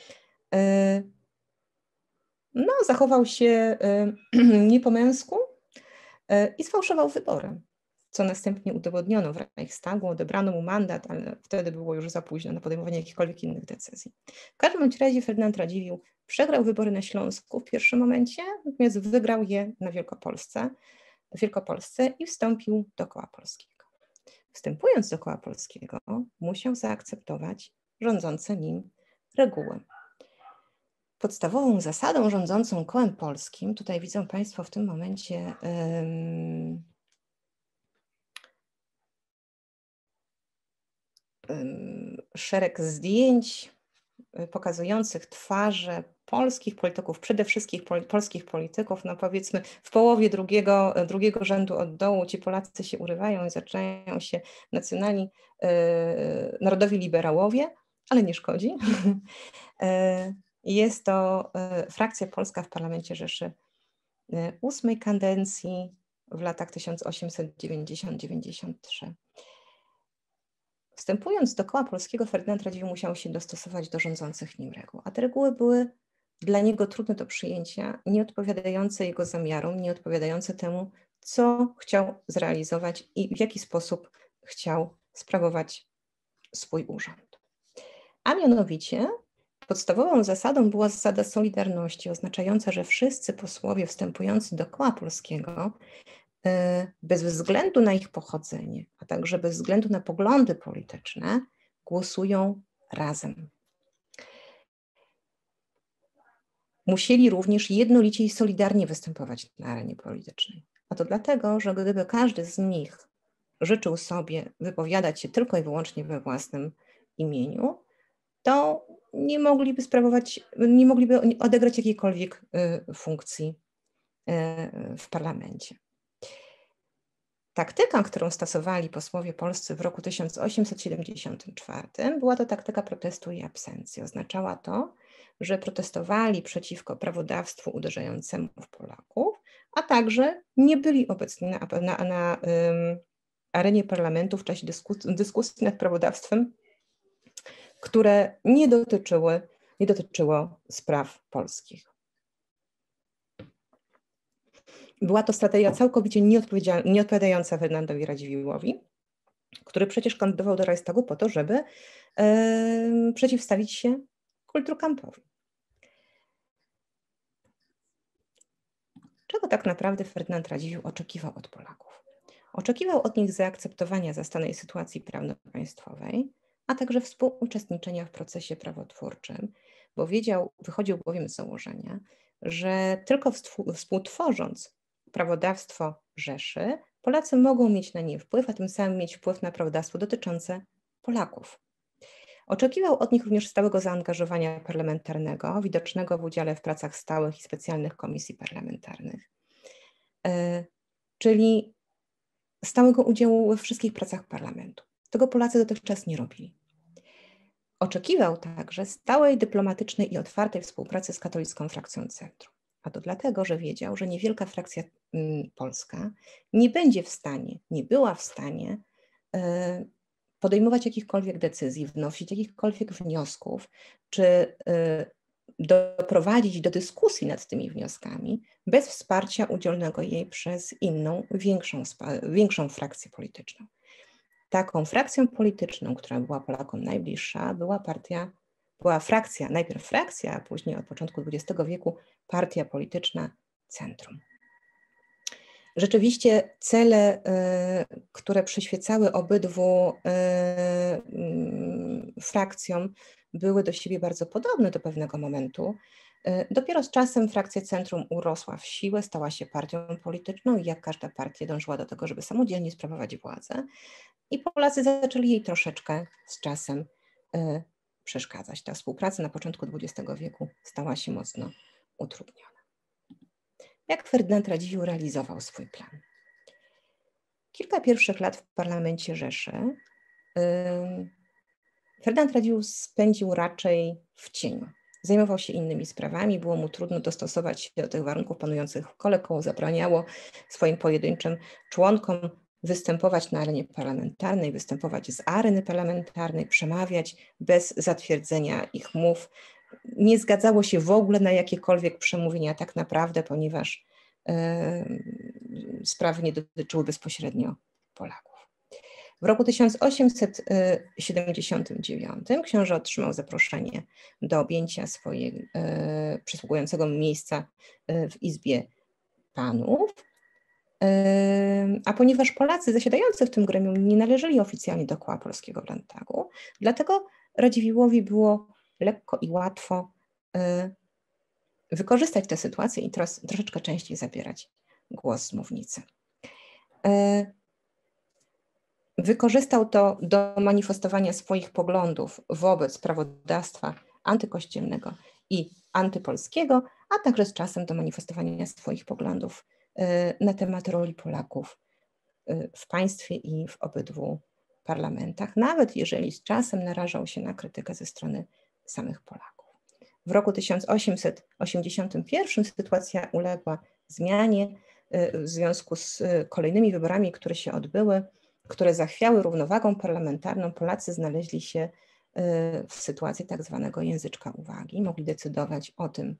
zachował się nie po męsku i sfałszował wybory, co następnie udowodniono w Reichstagu, odebrano mu mandat, ale wtedy było już za późno na podejmowanie jakichkolwiek innych decyzji. W każdym razie Ferdynand Radziwiłł przegrał wybory na Śląsku w pierwszym momencie, natomiast wygrał je na Wielkopolsce i wstąpił do Koła Polskiego. Wstępując do Koła Polskiego, musiał zaakceptować rządzące nim reguły. Podstawową zasadą rządzącą Kołem Polskim, tutaj widzą Państwo w tym momencie szereg zdjęć pokazujących twarze polskich polityków, przede wszystkim polskich polityków, powiedzmy w połowie drugiego rzędu od dołu ci Polacy się urywają i zaczynają się narodowi liberałowie, ale nie szkodzi. Jest to frakcja polska w Parlamencie Rzeszy VIII kadencji w latach 1890-93. Wstępując do Koła Polskiego, Ferdynand Radziwiłł musiał się dostosować do rządzących nim reguł, a te reguły były dla niego trudne do przyjęcia, nie odpowiadające jego zamiarom, nie odpowiadające temu, co chciał zrealizować i w jaki sposób chciał sprawować swój urząd. A mianowicie podstawową zasadą była zasada solidarności, oznaczająca, że wszyscy posłowie wstępujący do Koła Polskiego bez względu na ich pochodzenie, a także bez względu na poglądy polityczne, głosują razem. Musieli również jednolicie i solidarnie występować na arenie politycznej. A to dlatego, że gdyby każdy z nich życzył sobie wypowiadać się tylko i wyłącznie we własnym imieniu, to nie mogliby odegrać jakiejkolwiek funkcji w parlamencie. Taktyka, którą stosowali posłowie polscy w roku 1874, była to taktyka protestu i absencji. Oznaczała to, że protestowali przeciwko prawodawstwu uderzającemu w Polaków, a także nie byli obecni na arenie parlamentu w czasie dyskusji nad prawodawstwem, które nie dotyczyło spraw polskich. Była to strategia całkowicie nieodpowiadająca Ferdynandowi Radziwiłłowi, który przecież kandydował do Reichstagu po to, żeby przeciwstawić się Kulturkampowi. Czego tak naprawdę Ferdynand Radziwiłł oczekiwał od Polaków? Oczekiwał od nich zaakceptowania zastanej sytuacji prawno-państwowej, a także współuczestniczenia w procesie prawotwórczym, bo wychodził bowiem z założenia, że tylko współtworząc prawodawstwo Rzeszy, Polacy mogą mieć na nie wpływ, a tym samym mieć wpływ na prawodawstwo dotyczące Polaków. Oczekiwał od nich również stałego zaangażowania parlamentarnego, widocznego w udziale w pracach stałych i specjalnych komisji parlamentarnych, czyli stałego udziału we wszystkich pracach parlamentu. Tego Polacy dotychczas nie robili. Oczekiwał także stałej, dyplomatycznej i otwartej współpracy z katolicką frakcją Centrum. A to dlatego, że wiedział, że niewielka frakcja polska nie była w stanie podejmować jakichkolwiek decyzji, wnosić jakichkolwiek wniosków, czy doprowadzić do dyskusji nad tymi wnioskami bez wsparcia udzielonego jej przez inną, większą frakcję polityczną. Taką frakcją polityczną, która była Polakom najbliższa, najpierw frakcja, a później od początku XX wieku partia polityczna Centrum. Rzeczywiście cele, które przyświecały obydwu frakcjom, były do siebie bardzo podobne do pewnego momentu. Dopiero z czasem frakcja Centrum urosła w siłę, stała się partią polityczną i jak każda partia dążyła do tego, żeby samodzielnie sprawować władzę. I Polacy zaczęli jej troszeczkę z czasem przeszkadzać. Ta współpraca na początku XX wieku stała się mocno utrudniona. Jak Ferdynand Radziwiłł realizował swój plan? Kilka pierwszych lat w parlamencie Rzeszy Ferdynand Radziwiłł spędził raczej w cieniu. Zajmował się innymi sprawami, było mu trudno dostosować się do tych warunków panujących w kole, koło zabraniało swoim pojedynczym członkom występować na arenie parlamentarnej, występować z areny parlamentarnej, przemawiać bez zatwierdzenia ich mów. Nie zgadzało się w ogóle na jakiekolwiek przemówienia tak naprawdę, ponieważ sprawy nie dotyczyły bezpośrednio Polaków. W roku 1879 książę otrzymał zaproszenie do objęcia swojego przysługującego miejsca w Izbie Panów, a ponieważ Polacy zasiadający w tym gremium nie należeli oficjalnie do koła polskiego w Landtagu, dlatego Radziwiłłowi było lekko i łatwo wykorzystać tę sytuację i troszeczkę częściej zabierać głos z mównicy. Wykorzystał to do manifestowania swoich poglądów wobec prawodawstwa antykościelnego i antypolskiego, a także z czasem do manifestowania swoich poglądów na temat roli Polaków w państwie i w obydwu parlamentach, nawet jeżeli z czasem narażał się na krytykę ze strony samych Polaków. W roku 1881 sytuacja uległa zmianie w związku z kolejnymi wyborami, które się odbyły, które zachwiały równowagą parlamentarną. Polacy znaleźli się w sytuacji tak zwanego języczka uwagi. Mogli decydować o tym,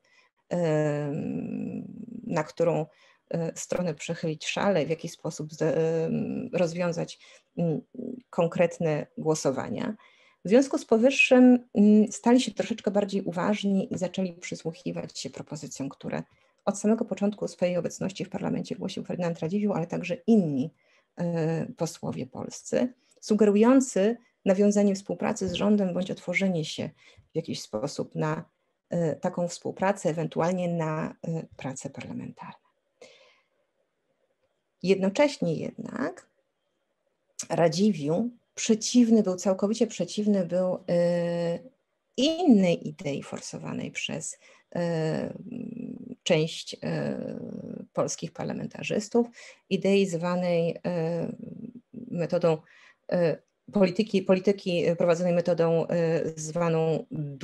na którą stronę przechylić szale, w jaki sposób rozwiązać konkretne głosowania. W związku z powyższym stali się troszeczkę bardziej uważni i zaczęli przysłuchiwać się propozycjom, które od samego początku swojej obecności w parlamencie głosił Ferdynand Radziwiłł, ale także inni posłowie polscy, sugerujący nawiązanie współpracy z rządem bądź otworzenie się w jakiś sposób na taką współpracę, ewentualnie na prace parlamentarne. Jednocześnie jednak Radziwiłł całkowicie przeciwny był innej idei forsowanej przez część polskich parlamentarzystów, idei zwanej metodą polityki prowadzonej metodą zwaną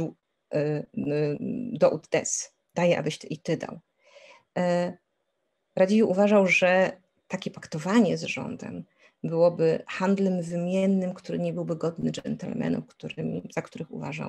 do ut des, daję, abyś i ty dał. Radziwiłł uważał, że takie paktowanie z rządem byłoby handlem wymiennym, który nie byłby godny dżentelmenów, za których uważał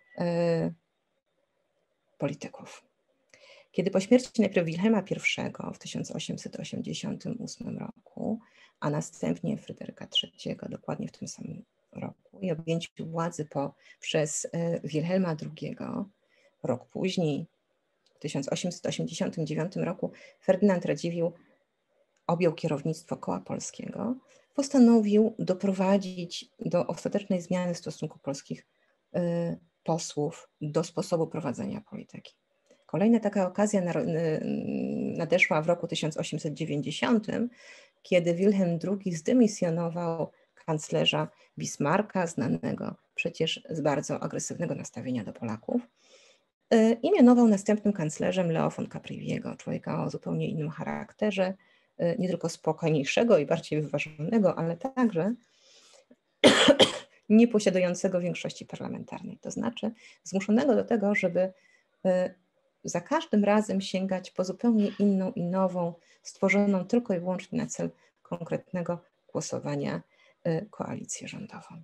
polityków. Kiedy po śmierci najpierw Wilhelma I w 1888 roku, a następnie Fryderyka III dokładnie w tym samym roku i objęciu władzy przez Wilhelma II, rok później, w 1889 roku, Ferdynand Radziwiłł objął kierownictwo Koła Polskiego, postanowił doprowadzić do ostatecznej zmiany stosunku polskich posłów do sposobu prowadzenia polityki. Kolejna taka okazja nadeszła w roku 1890, kiedy Wilhelm II zdymisjonował kanclerza Bismarcka, znanego przecież z bardzo agresywnego nastawienia do Polaków, i mianował następnym kanclerzem Leo von Capriviego, człowieka o zupełnie innym charakterze, nie tylko spokojniejszego i bardziej wyważonego, ale także nieposiadającego większości parlamentarnej. To znaczy zmuszonego do tego, żeby za każdym razem sięgać po zupełnie inną i nową, stworzoną tylko i wyłącznie na cel konkretnego głosowania koalicję rządową.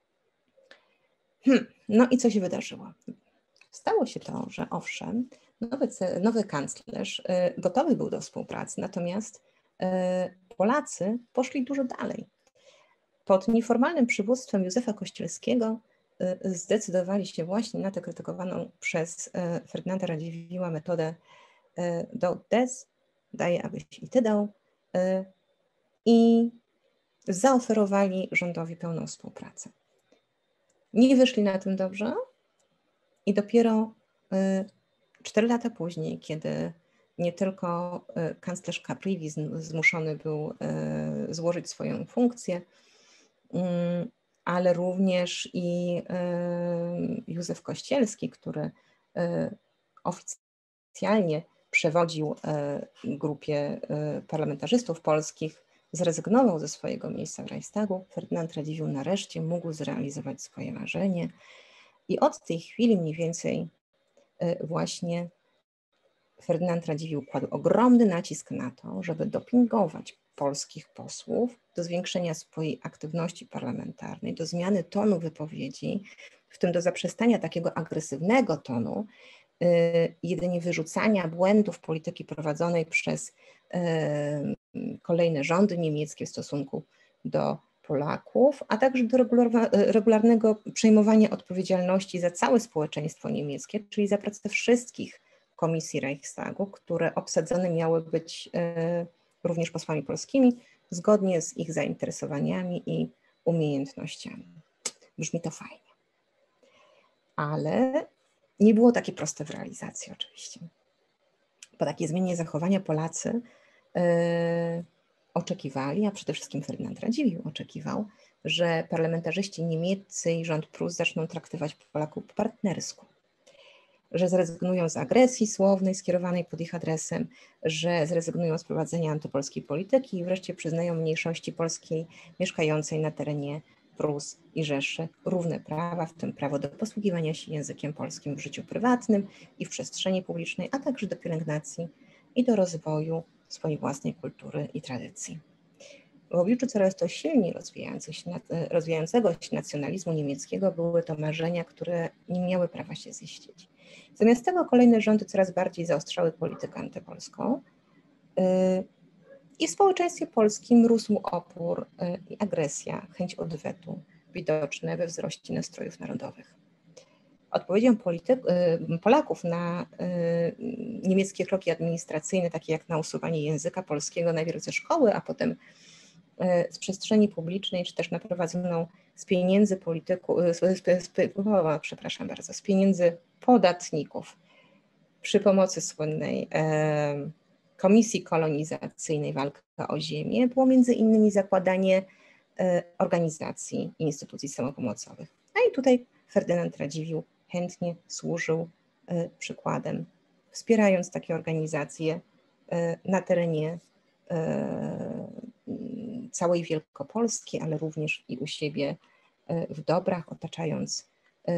No i co się wydarzyło? Stało się to, że owszem, nowy kanclerz gotowy był do współpracy, natomiast Polacy poszli dużo dalej. Pod nieformalnym przywództwem Józefa Kościelskiego zdecydowali się właśnie na tę krytykowaną przez Ferdynanda Radziwiłła metodę do ut des, daję, abyś i ty dał, i zaoferowali rządowi pełną współpracę. Nie wyszli na tym dobrze i dopiero 4 lata później, kiedy nie tylko kanclerz Caprivi zmuszony był złożyć swoją funkcję, ale również i Józef Kościelski, który oficjalnie przewodził grupie parlamentarzystów polskich, zrezygnował ze swojego miejsca w Reichstagu. Ferdynand Radziwiłł nareszcie mógł zrealizować swoje marzenie i od tej chwili mniej więcej właśnie Ferdynand Radziwiłł kładł ogromny nacisk na to, żeby dopingować polskich posłów do zwiększenia swojej aktywności parlamentarnej, do zmiany tonu wypowiedzi, w tym do zaprzestania takiego agresywnego tonu, jedynie wyrzucania błędów polityki prowadzonej przez kolejne rządy niemieckie w stosunku do Polaków, a także do regularnego przejmowania odpowiedzialności za całe społeczeństwo niemieckie, czyli za pracę wszystkich komisji Reichstagu, które obsadzone miały być również posłami polskimi, zgodnie z ich zainteresowaniami i umiejętnościami. Brzmi to fajnie. Ale nie było takie proste w realizacji oczywiście. Po takiej zmianie zachowania Polacy oczekiwali, a przede wszystkim Ferdynand Radziwiłł oczekiwał, że parlamentarzyści niemieccy i rząd Prus zaczną traktować Polaków po partnersku, że zrezygnują z agresji słownej skierowanej pod ich adresem, że zrezygnują z prowadzenia antypolskiej polityki i wreszcie przyznają mniejszości polskiej mieszkającej na terenie Prus i Rzeszy równe prawa, w tym prawo do posługiwania się językiem polskim w życiu prywatnym i w przestrzeni publicznej, a także do pielęgnacji i do rozwoju swojej własnej kultury i tradycji. W obliczu coraz to silniej rozwijającego się nacjonalizmu niemieckiego były to marzenia, które nie miały prawa się ziścić. Zamiast tego kolejne rządy coraz bardziej zaostrzały politykę antypolską i w społeczeństwie polskim rósł opór i agresja, chęć odwetu widoczne we wzroście nastrojów narodowych. Odpowiedzią Polaków na niemieckie kroki administracyjne, takie jak na usuwanie języka polskiego najpierw ze szkoły, a potem z przestrzeni publicznej, czy też naprowadzoną z pieniędzy z pieniędzy podatników przy pomocy słynnej Komisji Kolonizacyjnej Walka o Ziemię, było między innymi zakładanie organizacji i instytucji samopomocowych. A i tutaj Ferdynand Radziwiłł chętnie służył przykładem, wspierając takie organizacje na terenie całej Wielkopolski, ale również i u siebie w Dobrach, otaczając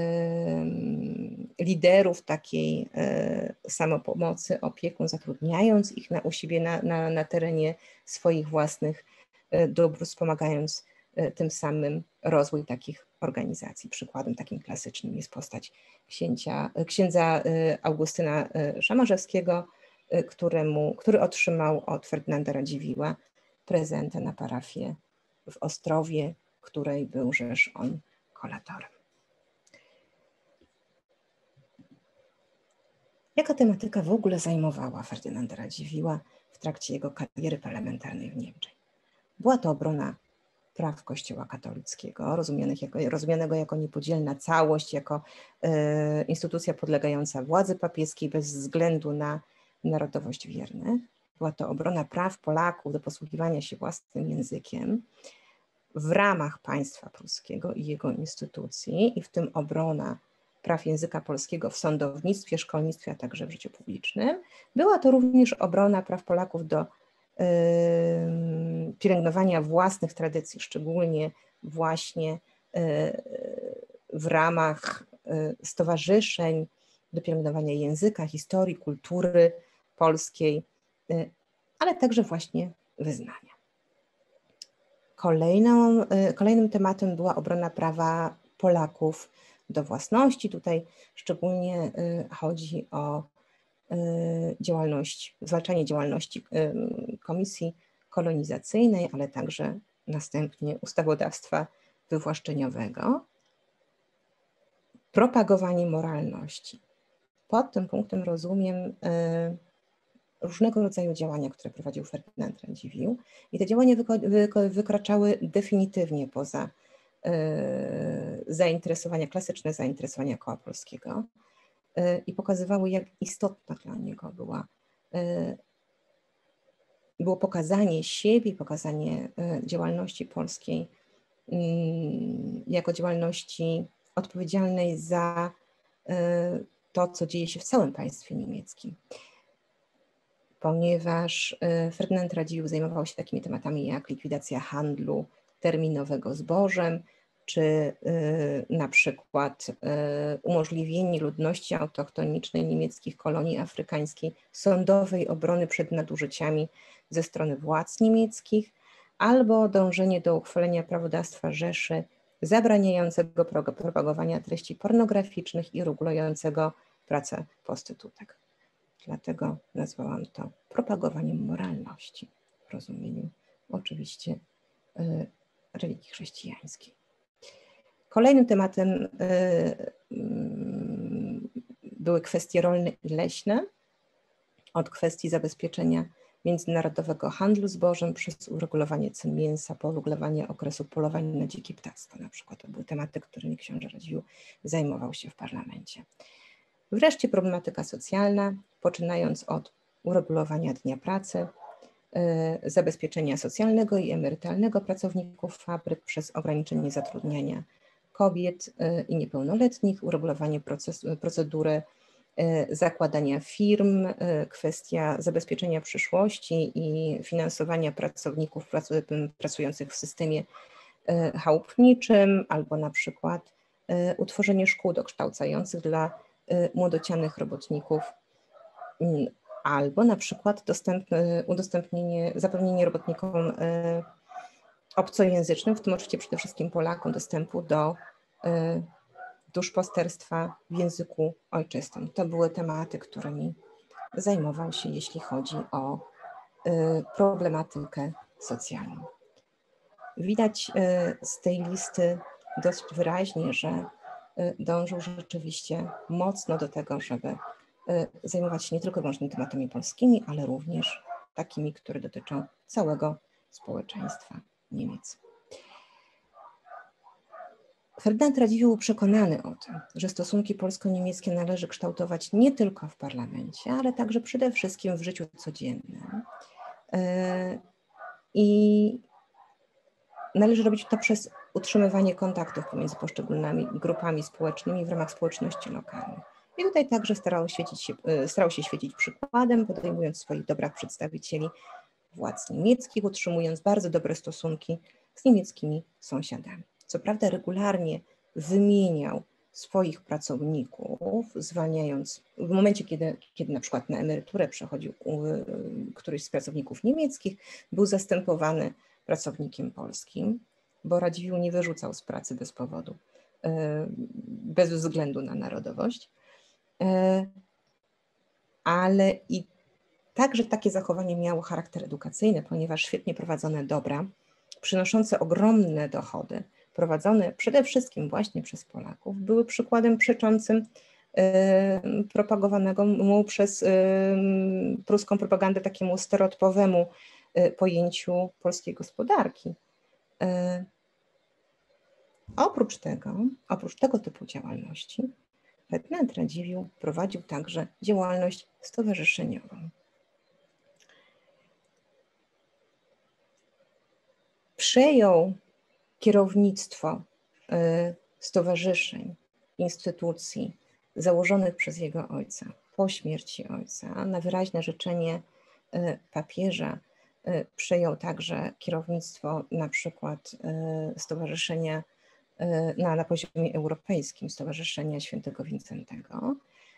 liderów takiej samopomocy opieką, zatrudniając ich u siebie na terenie swoich własnych dóbr, wspomagając tym samym rozwój takich organizacji. Przykładem takim klasycznym jest postać księdza Augustyna Szamarzewskiego, który otrzymał od Ferdynanda Radziwiłła prezentę na parafię w Ostrowie, której byłżeż on kolatorem. Jaka tematyka w ogóle zajmowała Ferdynanda Radziwiłła w trakcie jego kariery parlamentarnej w Niemczech? Była to obrona praw Kościoła katolickiego, rozumianego jako niepodzielna całość, jako instytucja podlegająca władzy papieskiej bez względu na narodowość wiernych. Była to obrona praw Polaków do posługiwania się własnym językiem w ramach państwa pruskiego i jego instytucji, i w tym obrona praw języka polskiego w sądownictwie, szkolnictwie, a także w życiu publicznym. Była to również obrona praw Polaków do pielęgnowania własnych tradycji, szczególnie właśnie w ramach stowarzyszeń do pielęgnowania języka, historii, kultury polskiej, ale także właśnie wyznania. Kolejnym tematem była obrona prawa Polaków do własności. Tutaj szczególnie chodzi o zwalczanie działalności Komisji Kolonizacyjnej, ale także następnie ustawodawstwa wywłaszczeniowego. Propagowanie moralności. Pod tym punktem rozumiem różnego rodzaju działania, które prowadził Ferdynand Radziwiłł, i te działania wykraczały definitywnie poza klasyczne zainteresowania Koła Polskiego i pokazywały, jak istotna dla niego było pokazanie siebie, pokazanie działalności polskiej jako działalności odpowiedzialnej za to, co dzieje się w całym państwie niemieckim. Ponieważ Ferdynand Radziwiłł zajmował się takimi tematami jak likwidacja handlu terminowego zbożem, czy na przykład umożliwienie ludności autochtonicznej niemieckich kolonii afrykańskiej sądowej obrony przed nadużyciami ze strony władz niemieckich, albo dążenie do uchwalenia prawodawstwa Rzeszy zabraniającego propagowania treści pornograficznych i regulującego pracę prostytutek. Dlatego nazwałam to propagowaniem moralności w rozumieniu oczywiście religii chrześcijańskiej. Kolejnym tematem były kwestie rolne i leśne, od kwestii zabezpieczenia międzynarodowego handlu zbożem przez uregulowanie cen mięsa, po uregulowanie okresu polowań na dzikie ptactwo na przykład. To były tematy, którymi książę Radziwiłł zajmował się w parlamencie. Wreszcie problematyka socjalna, poczynając od uregulowania dnia pracy, zabezpieczenia socjalnego i emerytalnego pracowników fabryk przez ograniczenie zatrudniania kobiet i niepełnoletnich, uregulowanie procedury zakładania firm, kwestia zabezpieczenia przyszłości i finansowania pracowników pracujących w systemie chałupniczym, albo na przykład utworzenie szkół dokształcających dla młodocianych robotników, albo na przykład zapewnienie robotnikom obcojęzycznym, w tym oczywiście przede wszystkim Polakom, dostępu do duszpasterstwa w języku ojczystym. To były tematy, którymi zajmował się, jeśli chodzi o problematykę socjalną. Widać z tej listy dość wyraźnie, że dążył rzeczywiście mocno do tego, żeby zajmować się nie tylko wyłącznie tematami polskimi, ale również takimi, które dotyczą całego społeczeństwa Niemiec. Ferdynand Radziwiłł był przekonany o tym, że stosunki polsko-niemieckie należy kształtować nie tylko w parlamencie, ale także przede wszystkim w życiu codziennym. I należy robić to przez utrzymywanie kontaktów pomiędzy poszczególnymi grupami społecznymi w ramach społeczności lokalnych. I tutaj także starał się świecić przykładem, podejmując w swoich dobrach przedstawicieli władz niemieckich, utrzymując bardzo dobre stosunki z niemieckimi sąsiadami. Co prawda regularnie wymieniał swoich pracowników, zwalniając w momencie, kiedy na przykład na emeryturę przechodził któryś z pracowników niemieckich, był zastępowany pracownikiem polskim, bo Radziwiłł nie wyrzucał z pracy bez powodu, bez względu na narodowość. Ale i także takie zachowanie miało charakter edukacyjny, ponieważ świetnie prowadzone dobra, przynoszące ogromne dochody, prowadzone przede wszystkim właśnie przez Polaków, były przykładem przeczącym propagowanego przez pruską propagandę takiemu stereotypowemu pojęciu polskiej gospodarki. Oprócz tego typu działalności, Ferdynand Radziwiłł prowadził także działalność stowarzyszeniową. Przejął kierownictwo stowarzyszeń, instytucji założonych przez jego ojca po śmierci ojca. Na wyraźne życzenie papieża przejął także kierownictwo na przykład stowarzyszenia na poziomie europejskim, Stowarzyszenia Świętego Wincentego,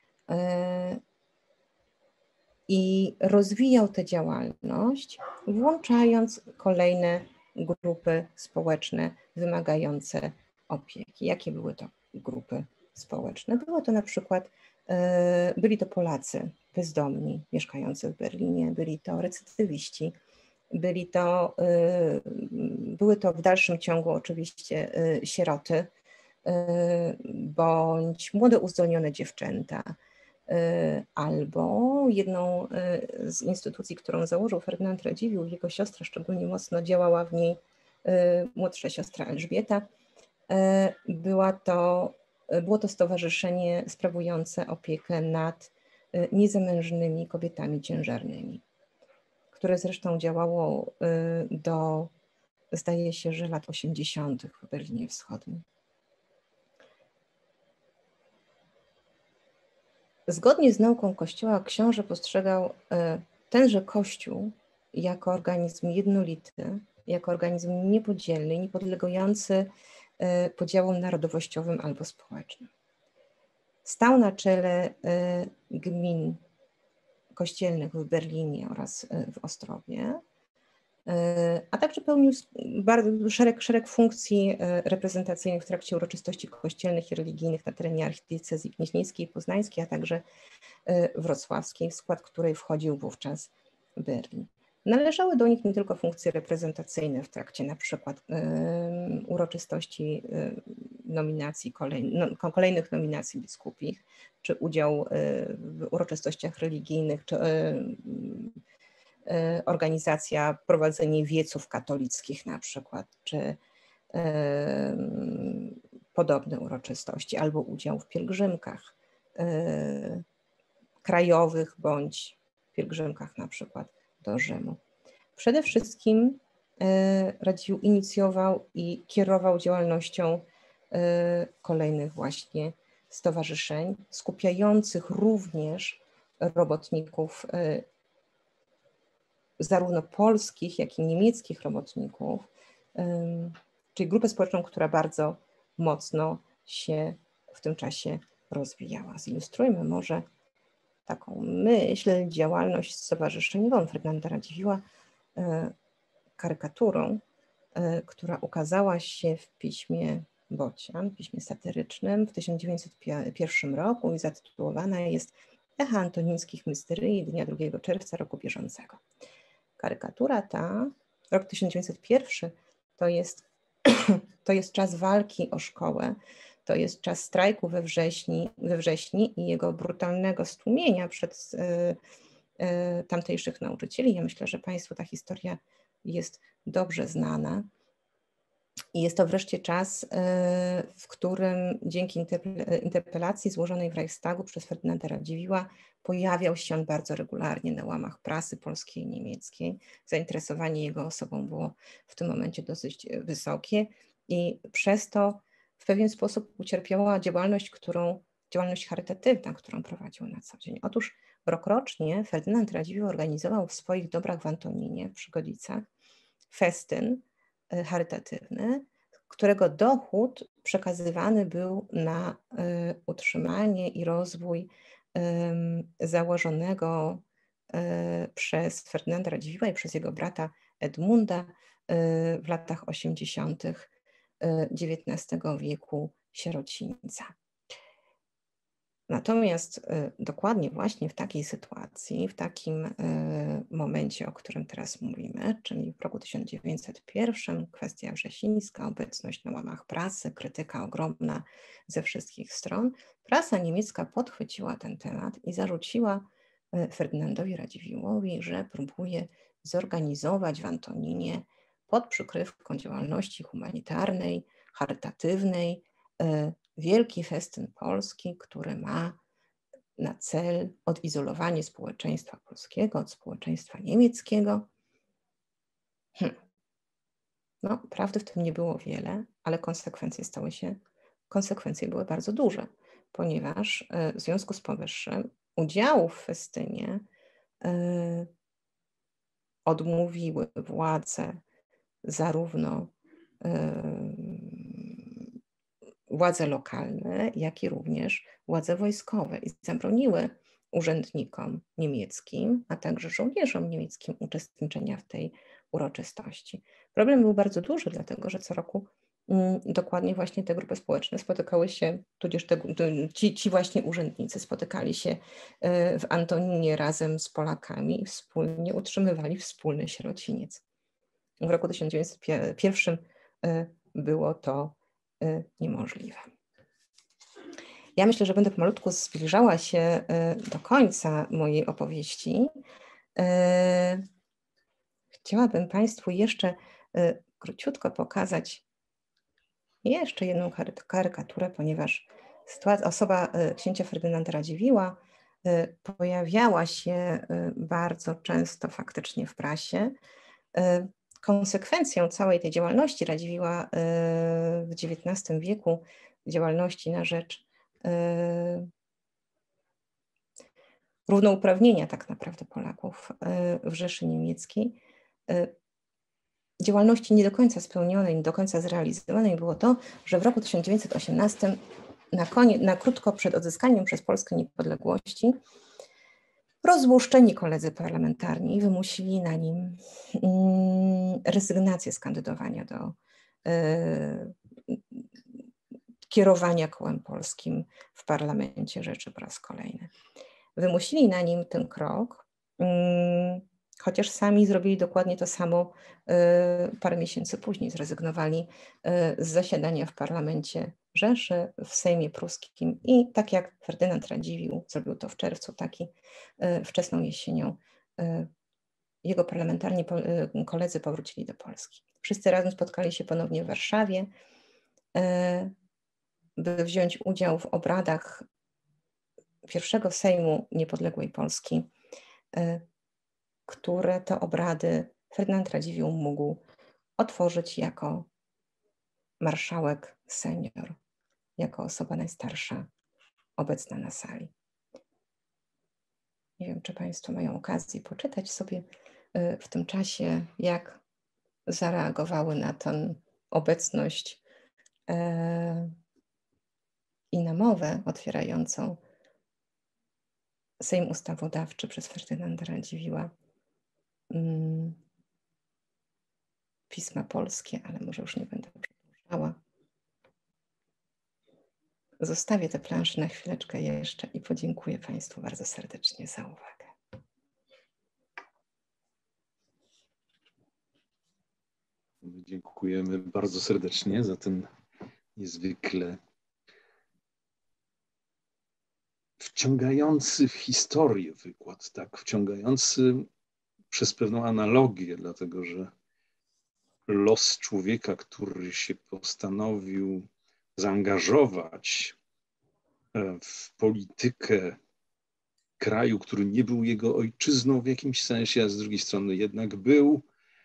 i rozwijał tę działalność, włączając kolejne grupy społeczne wymagające opieki. Jakie były to grupy społeczne? Były to na przykład, byli to Polacy bezdomni mieszkający w Berlinie, byli to recydywiści, były to w dalszym ciągu oczywiście sieroty bądź młode uzdolnione dziewczęta. Albo jedną z instytucji, którą założył Ferdynand Radziwiłł, jego siostra szczególnie mocno działała w niej, młodsza siostra Elżbieta, było to stowarzyszenie sprawujące opiekę nad niezamężnymi kobietami ciężarnymi, które zresztą działało do, zdaje się, że lat 80. w Berlinie Wschodnim. Zgodnie z nauką Kościoła książę postrzegał tenże Kościół jako organizm jednolity, jako organizm niepodzielny, niepodlegający podziałom narodowościowym albo społecznym. Stał na czele gmin kościelnych w Berlinie oraz w Ostrowie, a także pełnił szereg funkcji reprezentacyjnych w trakcie uroczystości kościelnych i religijnych na terenie archidiecezji gnieźnieńskiej i poznańskiej, a także wrocławskiej, w skład której wchodził wówczas Berlin. Należały do nich nie tylko funkcje reprezentacyjne w trakcie na przykład uroczystości nominacji, kolejnych nominacji biskupich, czy udział w uroczystościach religijnych, czy organizacja, prowadzenie wieców katolickich na przykład, czy podobne uroczystości, albo udział w pielgrzymkach krajowych bądź pielgrzymkach na przykład do Rzymu. Przede wszystkim Radziwiłł inicjował i kierował działalnością kolejnych właśnie stowarzyszeń, skupiających również robotników, zarówno polskich, jak i niemieckich robotników, czyli grupę społeczną, która bardzo mocno się w tym czasie rozwijała. Zilustrujmy może taką myśl, działalność stowarzyszeniową Ferdynanda Radziwiłła karykaturą, która ukazała się w piśmie Bocian, piśmie satyrycznym w 1901 roku i zatytułowana jest Echa antonińskich mysteryi dnia 2 czerwca roku bieżącego. Karykatura ta, rok 1901, to jest czas walki o szkołę, to jest czas strajku we wrześni i jego brutalnego stłumienia przez tamtejszych nauczycieli. Ja myślę, że Państwu ta historia jest dobrze znana. I jest to wreszcie czas, w którym dzięki interpelacji złożonej w Reichstagu przez Ferdynanda Radziwiłła pojawiał się on bardzo regularnie na łamach prasy polskiej i niemieckiej. Zainteresowanie jego osobą było w tym momencie dosyć wysokie i przez to w pewien sposób ucierpiała działalność charytatywna, którą prowadził na co dzień. Otóż rokrocznie Ferdynand Radziwiłł organizował w swoich dobrach w Antoninie, w Przygodicach, festyn charytatywny, którego dochód przekazywany był na utrzymanie i rozwój założonego przez Ferdynanda Radziwiłła i przez jego brata Edmunda w latach 80. XIX wieku sierocińca. Natomiast dokładnie właśnie w takiej sytuacji, w takim momencie, o którym teraz mówimy, czyli w roku 1901, kwestia wrzesińska, obecność na łamach prasy, krytyka ogromna ze wszystkich stron, prasa niemiecka podchwyciła ten temat i zarzuciła Ferdynandowi Radziwiłłowi, że próbuje zorganizować w Antoninie pod przykrywką działalności humanitarnej, charytatywnej, wielki festyn polski, który ma na cel odizolowanie społeczeństwa polskiego od społeczeństwa niemieckiego. No, prawdy w tym nie było wiele, ale konsekwencje były bardzo duże, ponieważ w związku z powyższym udziału w festynie odmówiły władze, zarówno władze lokalne, jak i również władze wojskowe i zabroniły urzędnikom niemieckim, a także żołnierzom niemieckim uczestniczenia w tej uroczystości. Problem był bardzo duży, dlatego że co roku dokładnie właśnie te grupy społeczne spotykały się, tudzież ci właśnie urzędnicy spotykali się w Antoninie razem z Polakami i wspólnie utrzymywali wspólny sierociniec. W roku 1901 było to niemożliwe. Ja myślę, że będę pomalutku zbliżała się do końca mojej opowieści. Chciałabym Państwu jeszcze króciutko pokazać jeszcze jedną karykaturę, ponieważ osoba księcia Ferdynanda Radziwiłła pojawiała się bardzo często faktycznie w prasie. Konsekwencją całej tej działalności Radziwiłła w XIX wieku, działalności na rzecz równouprawnienia tak naprawdę Polaków w Rzeszy Niemieckiej, działalności nie do końca spełnionej, nie do końca zrealizowanej było to, że w roku 1918, na krótko przed odzyskaniem przez Polskę niepodległości, rozłuszczeni koledzy parlamentarni wymusili na nim rezygnację z kandydowania do kierowania kołem polskim w parlamencie Rzeszy po raz kolejny. Wymusili na nim ten krok, chociaż sami zrobili dokładnie to samo parę miesięcy później. Zrezygnowali z zasiadania w parlamencie Rzeszy, w Sejmie Pruskim i tak jak Ferdynand Radziwiłł zrobił to w czerwcu, tak i wczesną jesienią jego parlamentarni koledzy powrócili do Polski. Wszyscy razem spotkali się ponownie w Warszawie, by wziąć udział w obradach pierwszego Sejmu Niepodległej Polski, które to obrady Ferdynand Radziwiłł mógł otworzyć jako marszałek senior, jako osoba najstarsza obecna na sali. Nie wiem, czy Państwo mają okazję poczytać sobie w tym czasie, jak zareagowały na tę obecność i namowę otwierającą Sejm Ustawodawczy przez Ferdynanda Radziwiłła pisma polskie, ale może już nie będę przedłużała. Zostawię te plansze na chwileczkę jeszcze i podziękuję Państwu bardzo serdecznie za uwagę. Dziękujemy bardzo serdecznie za ten niezwykle wciągający w historię wykład, tak, wciągający przez pewną analogię, dlatego że los człowieka, który się postanowił zaangażować w politykę kraju, który nie był jego ojczyzną w jakimś sensie, a z drugiej strony jednak był,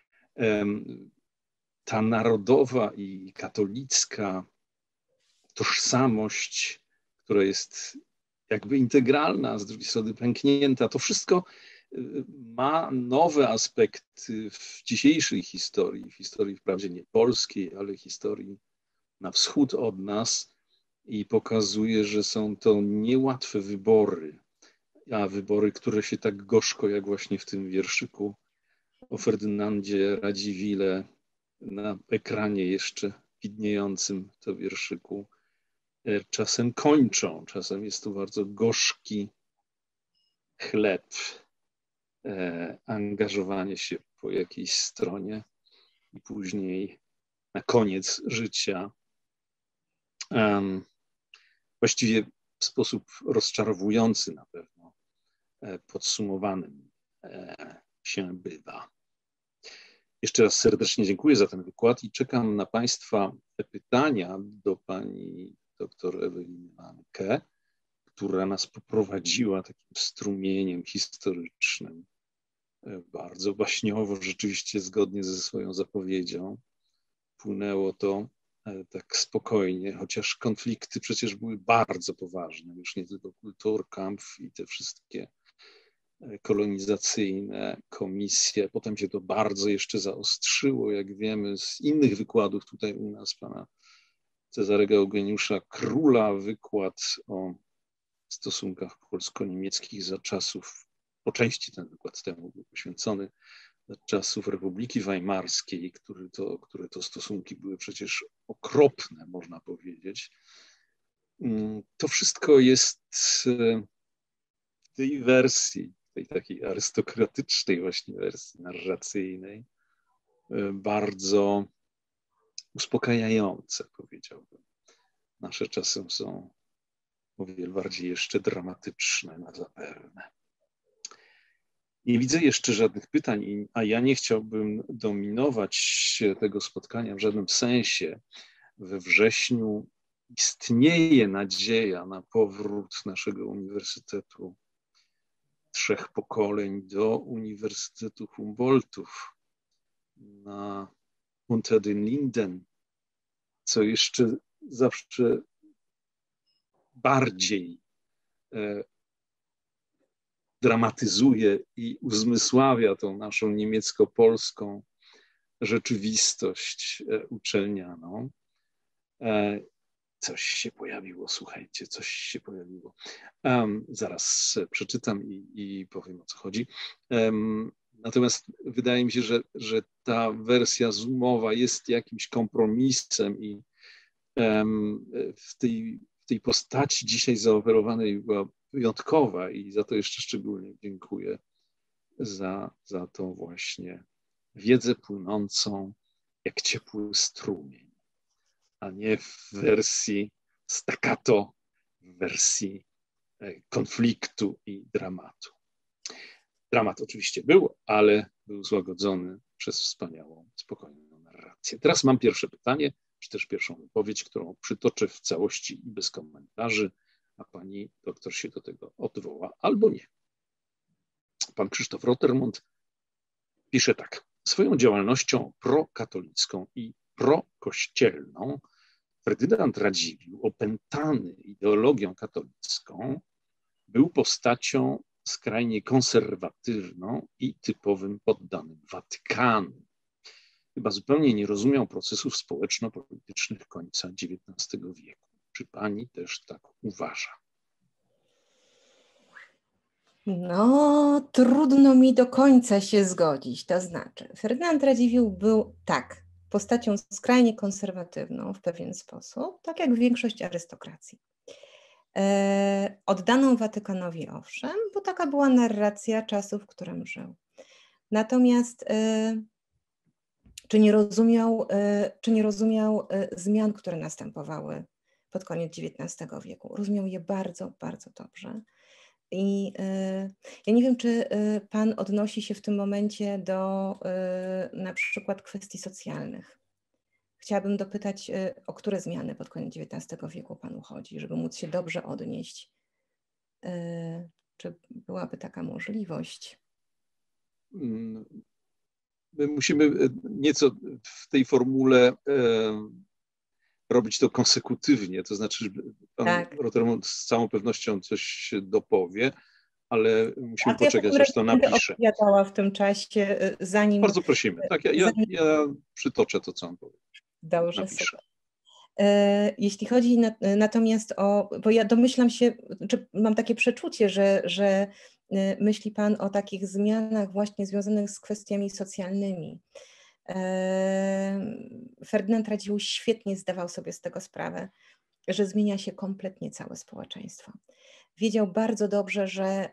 ta narodowa i katolicka tożsamość, która jest jakby integralna, a z drugiej strony pęknięta, to wszystko ma nowe aspekty w dzisiejszej historii wprawdzie nie polskiej, ale historii na wschód od nas i pokazuje, że są to niełatwe wybory, a wybory, które się tak gorzko, jak właśnie w tym wierszyku o Ferdynandzie Radziwille na ekranie jeszcze widniejącym to wierszyku, czasem kończą. Czasem jest to bardzo gorzki chleb, angażowanie się po jakiejś stronie i później na koniec życia właściwie w sposób rozczarowujący na pewno podsumowanym się bywa. Jeszcze raz serdecznie dziękuję za ten wykład i czekam na Państwa pytania do pani dr Eweliny Vanke, która nas poprowadziła takim strumieniem historycznym, bardzo baśniowo, rzeczywiście zgodnie ze swoją zapowiedzią. Płynęło to tak spokojnie, chociaż konflikty przecież były bardzo poważne, już nie tylko Kulturkampf i te wszystkie kolonizacyjne komisje. Potem się to bardzo jeszcze zaostrzyło, jak wiemy z innych wykładów tutaj u nas, pana Cezarego Eugeniusza Króla, wykład o stosunkach polsko-niemieckich za czasów, po części ten wykład temu był poświęcony, za czasów Republiki Weimarskiej, które to stosunki były przecież okropne, można powiedzieć. To wszystko jest w tej wersji, tej takiej arystokratycznej właśnie wersji narracyjnej, bardzo uspokajające, powiedziałbym. Nasze czasy są o wiele bardziej jeszcze dramatyczne na zapewne. Nie widzę jeszcze żadnych pytań, a ja nie chciałbym dominować tego spotkania w żadnym sensie. We wrześniu istnieje nadzieja na powrót naszego Uniwersytetu Trzech Pokoleń do Uniwersytetu Humboldtów na Unter den Linden, co jeszcze zawsze bardziej dramatyzuje i uzmysławia tą naszą niemiecko-polską rzeczywistość uczelnianą. Coś się pojawiło, słuchajcie, coś się pojawiło. Zaraz przeczytam i powiem, o co chodzi. Natomiast wydaje mi się, że ta wersja zoomowa jest jakimś kompromisem i w tej postaci dzisiaj zaoferowanej była wyjątkowa i za to jeszcze szczególnie dziękuję za tą właśnie wiedzę płynącą jak ciepły strumień, a nie w wersji staccato, w wersji konfliktu i dramatu. Dramat oczywiście był, ale był złagodzony przez wspaniałą, spokojną narrację. Teraz mam pierwsze pytanie, czy też pierwszą wypowiedź, którą przytoczę w całości i bez komentarzy, a pani doktor się do tego odwoła albo nie. Pan Krzysztof Rottermund pisze tak. Swoją działalnością prokatolicką i prokościelną Ferdynand Radziwiłł, opętany ideologią katolicką, był postacią skrajnie konserwatywną i typowym poddanym Watykanu. Chyba zupełnie nie rozumiał procesów społeczno-politycznych końca XIX wieku. Czy pani też tak uważa? No, trudno mi do końca się zgodzić. To znaczy, Ferdynand Radziwiłł był postacią skrajnie konserwatywną w pewien sposób, tak jak większość arystokracji. Oddaną Watykanowi owszem, bo taka była narracja czasów, w którym żył. Natomiast czy nie rozumiał zmian, które następowały pod koniec XIX wieku? Rozumiał je bardzo, bardzo dobrze. I ja nie wiem, czy pan odnosi się w tym momencie do na przykład kwestii socjalnych. Chciałabym dopytać, o które zmiany pod koniec XIX wieku panu chodzi, żeby móc się dobrze odnieść. Czy byłaby taka możliwość? My musimy nieco w tej formule robić to konsekutywnie, to znaczy, że pan Tak. Rottermund z całą pewnością coś dopowie, ale musimy A to ja poczekać, takim aż razie to będę napisze. opowiadała w tym czasie, zanim... Bardzo prosimy. Tak, zanim... ja przytoczę to, co on powie. Dobrze, Napiszę. super. Jeśli chodzi natomiast o, bo ja domyślam się, czy mam takie przeczucie, że myśli pan o takich zmianach właśnie związanych z kwestiami socjalnymi. Ferdynand Radziwiłł świetnie zdawał sobie z tego sprawę, że zmienia się kompletnie całe społeczeństwo. Wiedział bardzo dobrze, że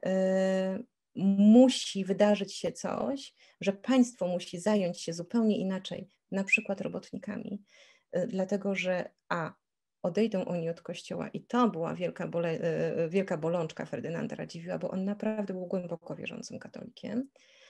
musi wydarzyć się coś, że państwo musi zająć się zupełnie inaczej, na przykład robotnikami, dlatego że odejdą oni od Kościoła i to była wielka bolączka Ferdynanda Radziwiłła, bo on naprawdę był głęboko wierzącym katolikiem.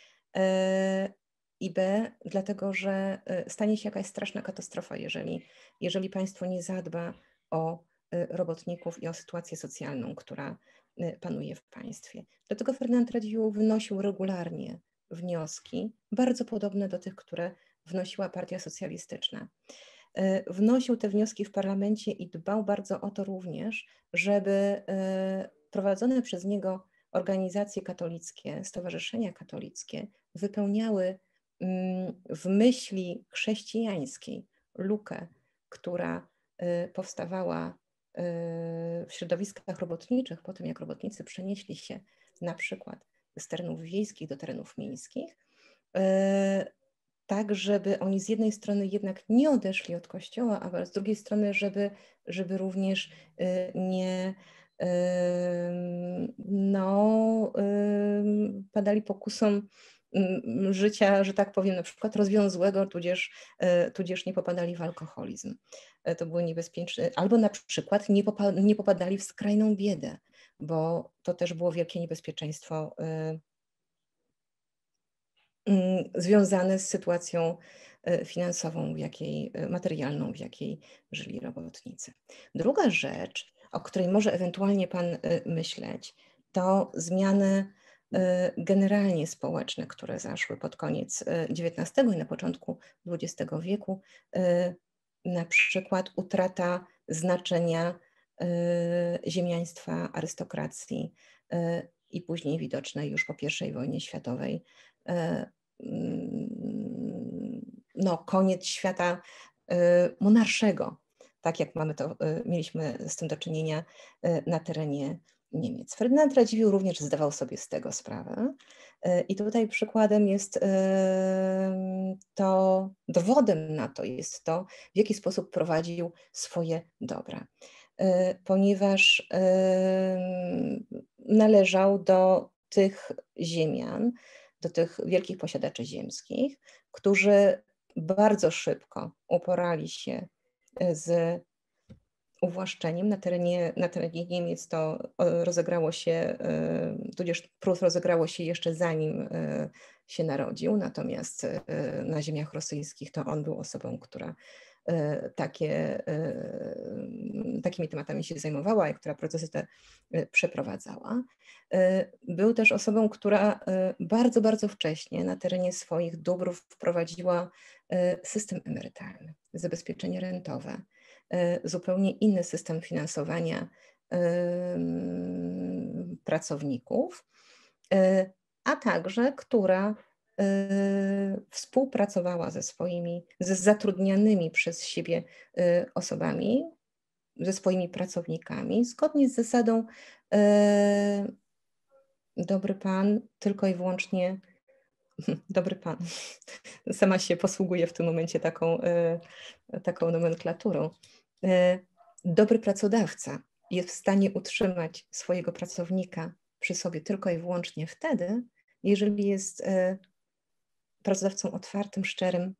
I B, dlatego że stanie się jakaś straszna katastrofa, jeżeli państwo nie zadba o robotników i o sytuację socjalną, która panuje w państwie. Dlatego Ferdynand Radziwiłł wynosił regularnie wnioski, bardzo podobne do tych, które wnosiła Partia Socjalistyczna. Wnosił te wnioski w parlamencie i dbał bardzo o to również, żeby prowadzone przez niego organizacje katolickie, stowarzyszenia katolickie wypełniały w myśli chrześcijańskiej lukę, która powstawała w środowiskach robotniczych, po tym jak robotnicy przenieśli się na przykład z terenów wiejskich do terenów miejskich, tak żeby oni z jednej strony jednak nie odeszli od Kościoła, a z drugiej strony, żeby również nie padali pokusom życia, że tak powiem, na przykład rozwiązłego, tudzież nie popadali w alkoholizm. To było niebezpieczne. Albo na przykład nie popadali w skrajną biedę, bo to też było wielkie niebezpieczeństwo związane z sytuacją finansową, materialną, w jakiej żyli robotnicy. Druga rzecz, o której może ewentualnie pan myśleć, to zmiany generalnie społeczne, które zaszły pod koniec XIX i na początku XX wieku, na przykład utrata znaczenia ziemiaństwa, arystokracji i później widocznej już po I wojnie światowej koniec świata monarszego, tak jak mieliśmy z tym do czynienia na terenie Niemiec. Ferdynand Radziwiłł również zdawał sobie z tego sprawę i tutaj przykładem jest dowodem na to jest to, w jaki sposób prowadził swoje dobra, ponieważ należał do tych ziemian, do tych wielkich posiadaczy ziemskich, którzy bardzo szybko uporali się z uwłaszczeniem. Na terenie Niemiec to rozegrało się, tudzież Prus rozegrało się jeszcze zanim się narodził, natomiast na ziemiach rosyjskich to on był osobą, która takimi tematami się zajmowała i która procesy te przeprowadzała. Był też osobą, która bardzo, bardzo wcześnie na terenie swoich dóbr wprowadziła system emerytalny, zabezpieczenie rentowe, zupełnie inny system finansowania pracowników, a także która współpracowała ze zatrudnianymi przez siebie osobami, ze swoimi pracownikami, zgodnie z zasadą dobry pan, tylko i wyłącznie dobry pan. Sama się posługuję w tym momencie taką nomenklaturą. Dobry pracodawca jest w stanie utrzymać swojego pracownika przy sobie tylko i wyłącznie wtedy, jeżeli jest pracodawcą otwartym, szczerym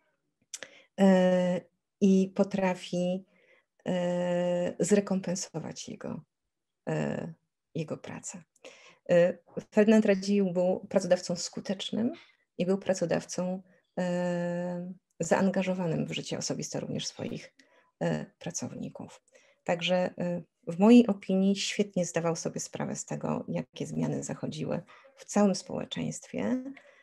i potrafi zrekompensować jego jego praca. Ferdynand Radziwiłł był pracodawcą skutecznym i był pracodawcą zaangażowanym w życie osobiste również swoich pracowników. Także w mojej opinii świetnie zdawał sobie sprawę z tego, jakie zmiany zachodziły w całym społeczeństwie.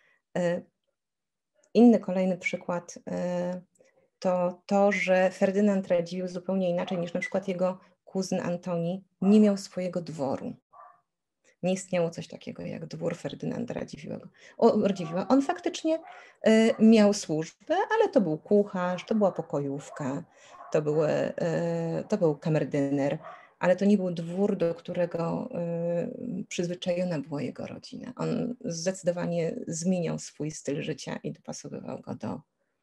Inny kolejny przykład to to, że Ferdynand Radziwiłł zupełnie inaczej niż na przykład jego kuzyn Antoni nie miał swojego dworu. Nie istniało coś takiego jak dwór Ferdynanda Radziwiłła. On faktycznie miał służbę, ale to był kucharz, to była pokojówka, to był kamerdyner, ale to nie był dwór, do którego przyzwyczajona była jego rodzina. On zdecydowanie zmieniał swój styl życia i dopasowywał go do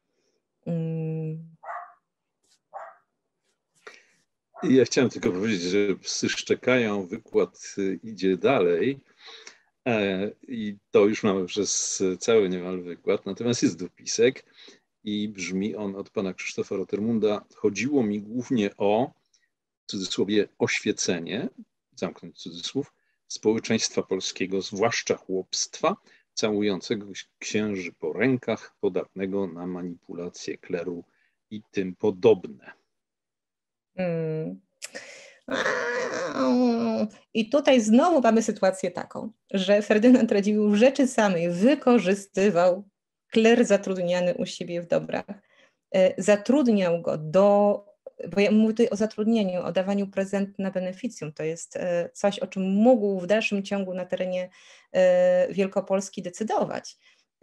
Ja chciałem tylko powiedzieć, że psy szczekają, wykład idzie dalej i to już mamy przez cały niemal wykład, natomiast jest dopisek i brzmi on od pana Krzysztofa Rotermunda. Chodziło mi głównie o, w cudzysłowie, oświecenie, zamknąć cudzysłów, społeczeństwa polskiego, zwłaszcza chłopstwa, całującego księży po rękach, podatnego na manipulację kleru i tym podobne. I tutaj znowu mamy sytuację taką, że Ferdynand Radziwiłł w rzeczy samej wykorzystywał kler zatrudniany u siebie w dobrach. Zatrudniał go bo ja mówię tutaj o zatrudnieniu, o dawaniu prezentu na beneficjum. To jest coś, o czym mógł w dalszym ciągu na terenie Wielkopolski decydować.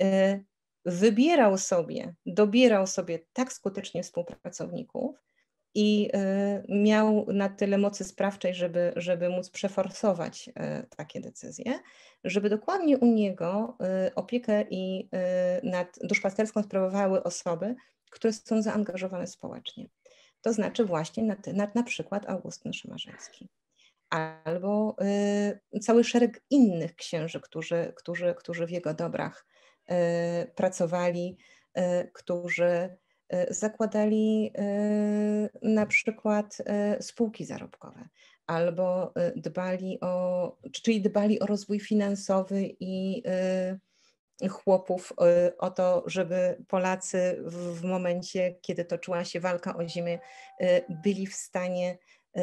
Dobierał sobie tak skutecznie współpracowników, i miał na tyle mocy sprawczej, żeby móc przeforsować takie decyzje, żeby dokładnie u niego opiekę nad duszpasterską sprawowały osoby, które są zaangażowane społecznie. To znaczy właśnie na przykład Augustyn Szymarzewski. Albo cały szereg innych księży, którzy w jego dobrach pracowali, którzy zakładali na przykład spółki zarobkowe, albo dbali o rozwój finansowy i chłopów, o to, żeby Polacy w momencie, kiedy toczyła się walka o ziemię, byli w stanie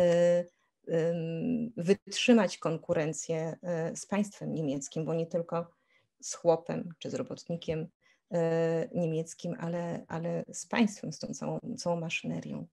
wytrzymać konkurencję z państwem niemieckim, bo nie tylko z chłopem czy z robotnikiem niemieckim, ale z państwem, z tą całą maszynerią.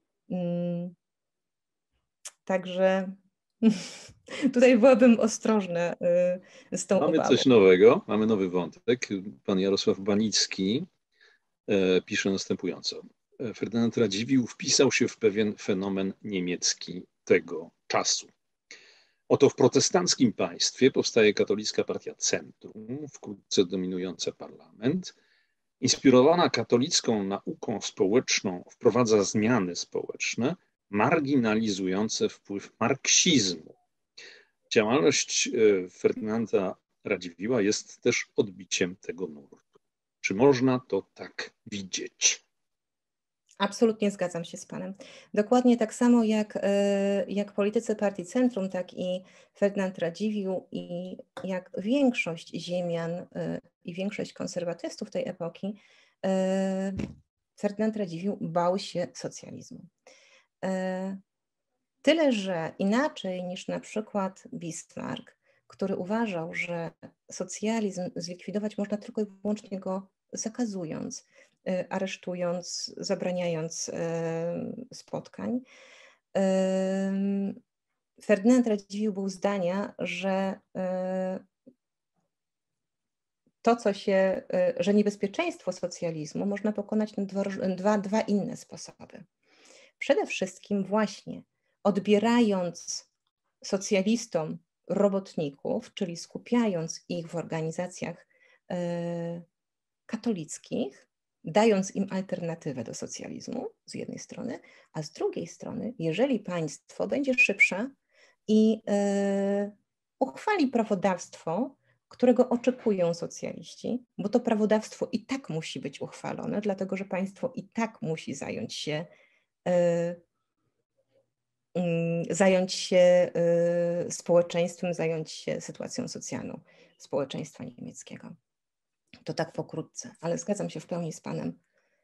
Także tutaj byłabym ostrożna z tą obawą. Mamy coś nowego, mamy nowy wątek. Pan Jarosław Banicki pisze następująco. Ferdynand Radziwiłł wpisał się w pewien fenomen niemiecki tego czasu. Oto w protestanckim państwie powstaje katolicka partia Centrum, wkrótce dominująca parlament. Inspirowana katolicką nauką społeczną wprowadza zmiany społeczne, marginalizujące wpływ marksizmu. Działalność Ferdynanda Radziwiłła jest też odbiciem tego nurtu. Czy można to tak widzieć? Absolutnie zgadzam się z panem. Dokładnie tak samo jak politycy partii Centrum, tak i Ferdynand Radziwiłł i jak większość ziemian i większość konserwatystów tej epoki, Ferdynand Radziwiłł bał się socjalizmu. Tyle, że inaczej niż na przykład Bismarck, który uważał, że socjalizm zlikwidować można tylko i wyłącznie go zakazując, aresztując, zabraniając spotkań. Ferdynand Radziwiłł był zdania, że że niebezpieczeństwo socjalizmu można pokonać na dwa inne sposoby. Przede wszystkim właśnie odbierając socjalistom robotników, czyli skupiając ich w organizacjach katolickich, dając im alternatywę do socjalizmu z jednej strony, a z drugiej strony, jeżeli państwo będzie szybsze i uchwali prawodawstwo, którego oczekują socjaliści, bo to prawodawstwo i tak musi być uchwalone, dlatego że państwo i tak musi zająć się zająć się społeczeństwem, zająć się sytuacją socjalną społeczeństwa niemieckiego. To tak pokrótce, ale zgadzam się w pełni z Panem.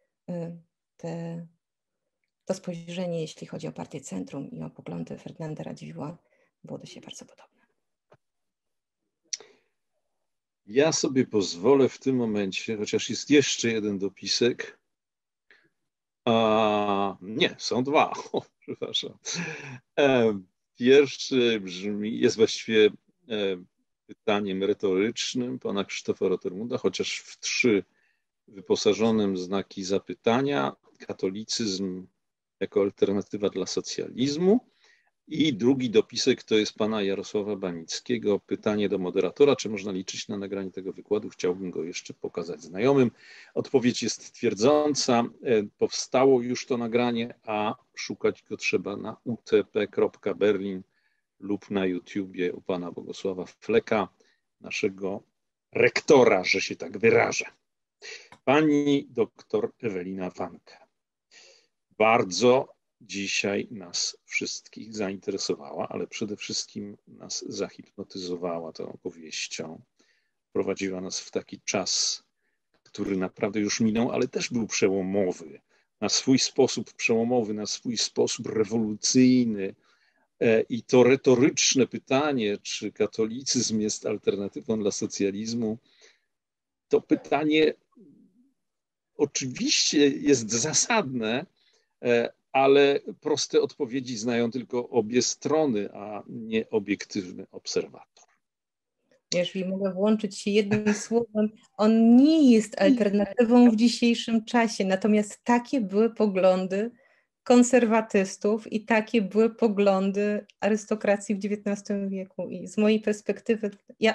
To spojrzenie, jeśli chodzi o partię Centrum i o poglądy Ferdynanda Radziwiłła, było do siebie bardzo podobne. Ja sobie pozwolę w tym momencie, chociaż jest jeszcze jeden dopisek. Nie, są dwa. O, przepraszam. Pierwszy brzmi, jest właściwie pytaniem retorycznym pana Krzysztofa Rotermunda, chociaż w 3 wyposażonym znaki zapytania. Katolicyzm jako alternatywa dla socjalizmu. I drugi dopisek to jest pana Jarosława Banickiego. Pytanie do moderatora, czy można liczyć na nagranie tego wykładu? Chciałbym go jeszcze pokazać znajomym. Odpowiedź jest twierdząca. Powstało już to nagranie, a szukać go trzeba na utp.berlin lub na YouTubie u pana Bogusława Fleka, naszego rektora, że się tak wyrażę. Pani doktor Ewelina Wanke bardzo dzisiaj nas wszystkich zainteresowała, ale przede wszystkim nas zahipnotyzowała tą opowieścią. Prowadziła nas w taki czas, który naprawdę już minął, ale też był przełomowy. Na swój sposób przełomowy, na swój sposób rewolucyjny. I to retoryczne pytanie, czy katolicyzm jest alternatywą dla socjalizmu, to pytanie oczywiście jest zasadne, ale proste odpowiedzi znają tylko obie strony, a nie obiektywny obserwator. Jeżeli mogę włączyć się jednym słowem, on nie jest alternatywą w dzisiejszym czasie, natomiast takie były poglądy konserwatystów i takie były poglądy arystokracji w XIX wieku. I z mojej perspektywy ja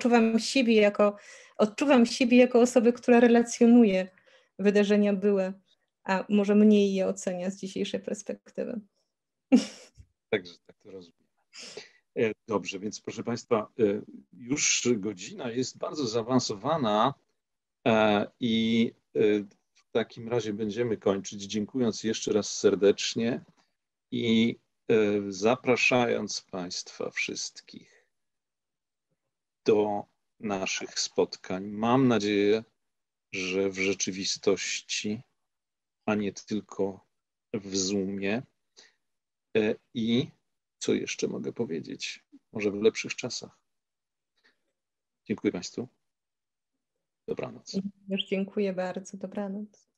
odczuwam siebie jako osobę, która relacjonuje wydarzenia byłe, a może mniej je ocenia z dzisiejszej perspektywy. Także tak to rozumiem. Dobrze, więc proszę Państwa, już godzina jest bardzo zaawansowana i w takim razie będziemy kończyć, dziękując jeszcze raz serdecznie i zapraszając Państwa wszystkich do naszych spotkań. Mam nadzieję, że w rzeczywistości, a nie tylko w Zoomie. I co jeszcze mogę powiedzieć? Może w lepszych czasach. Dziękuję Państwu. Dobranoc. Już dziękuję bardzo. Dobranoc.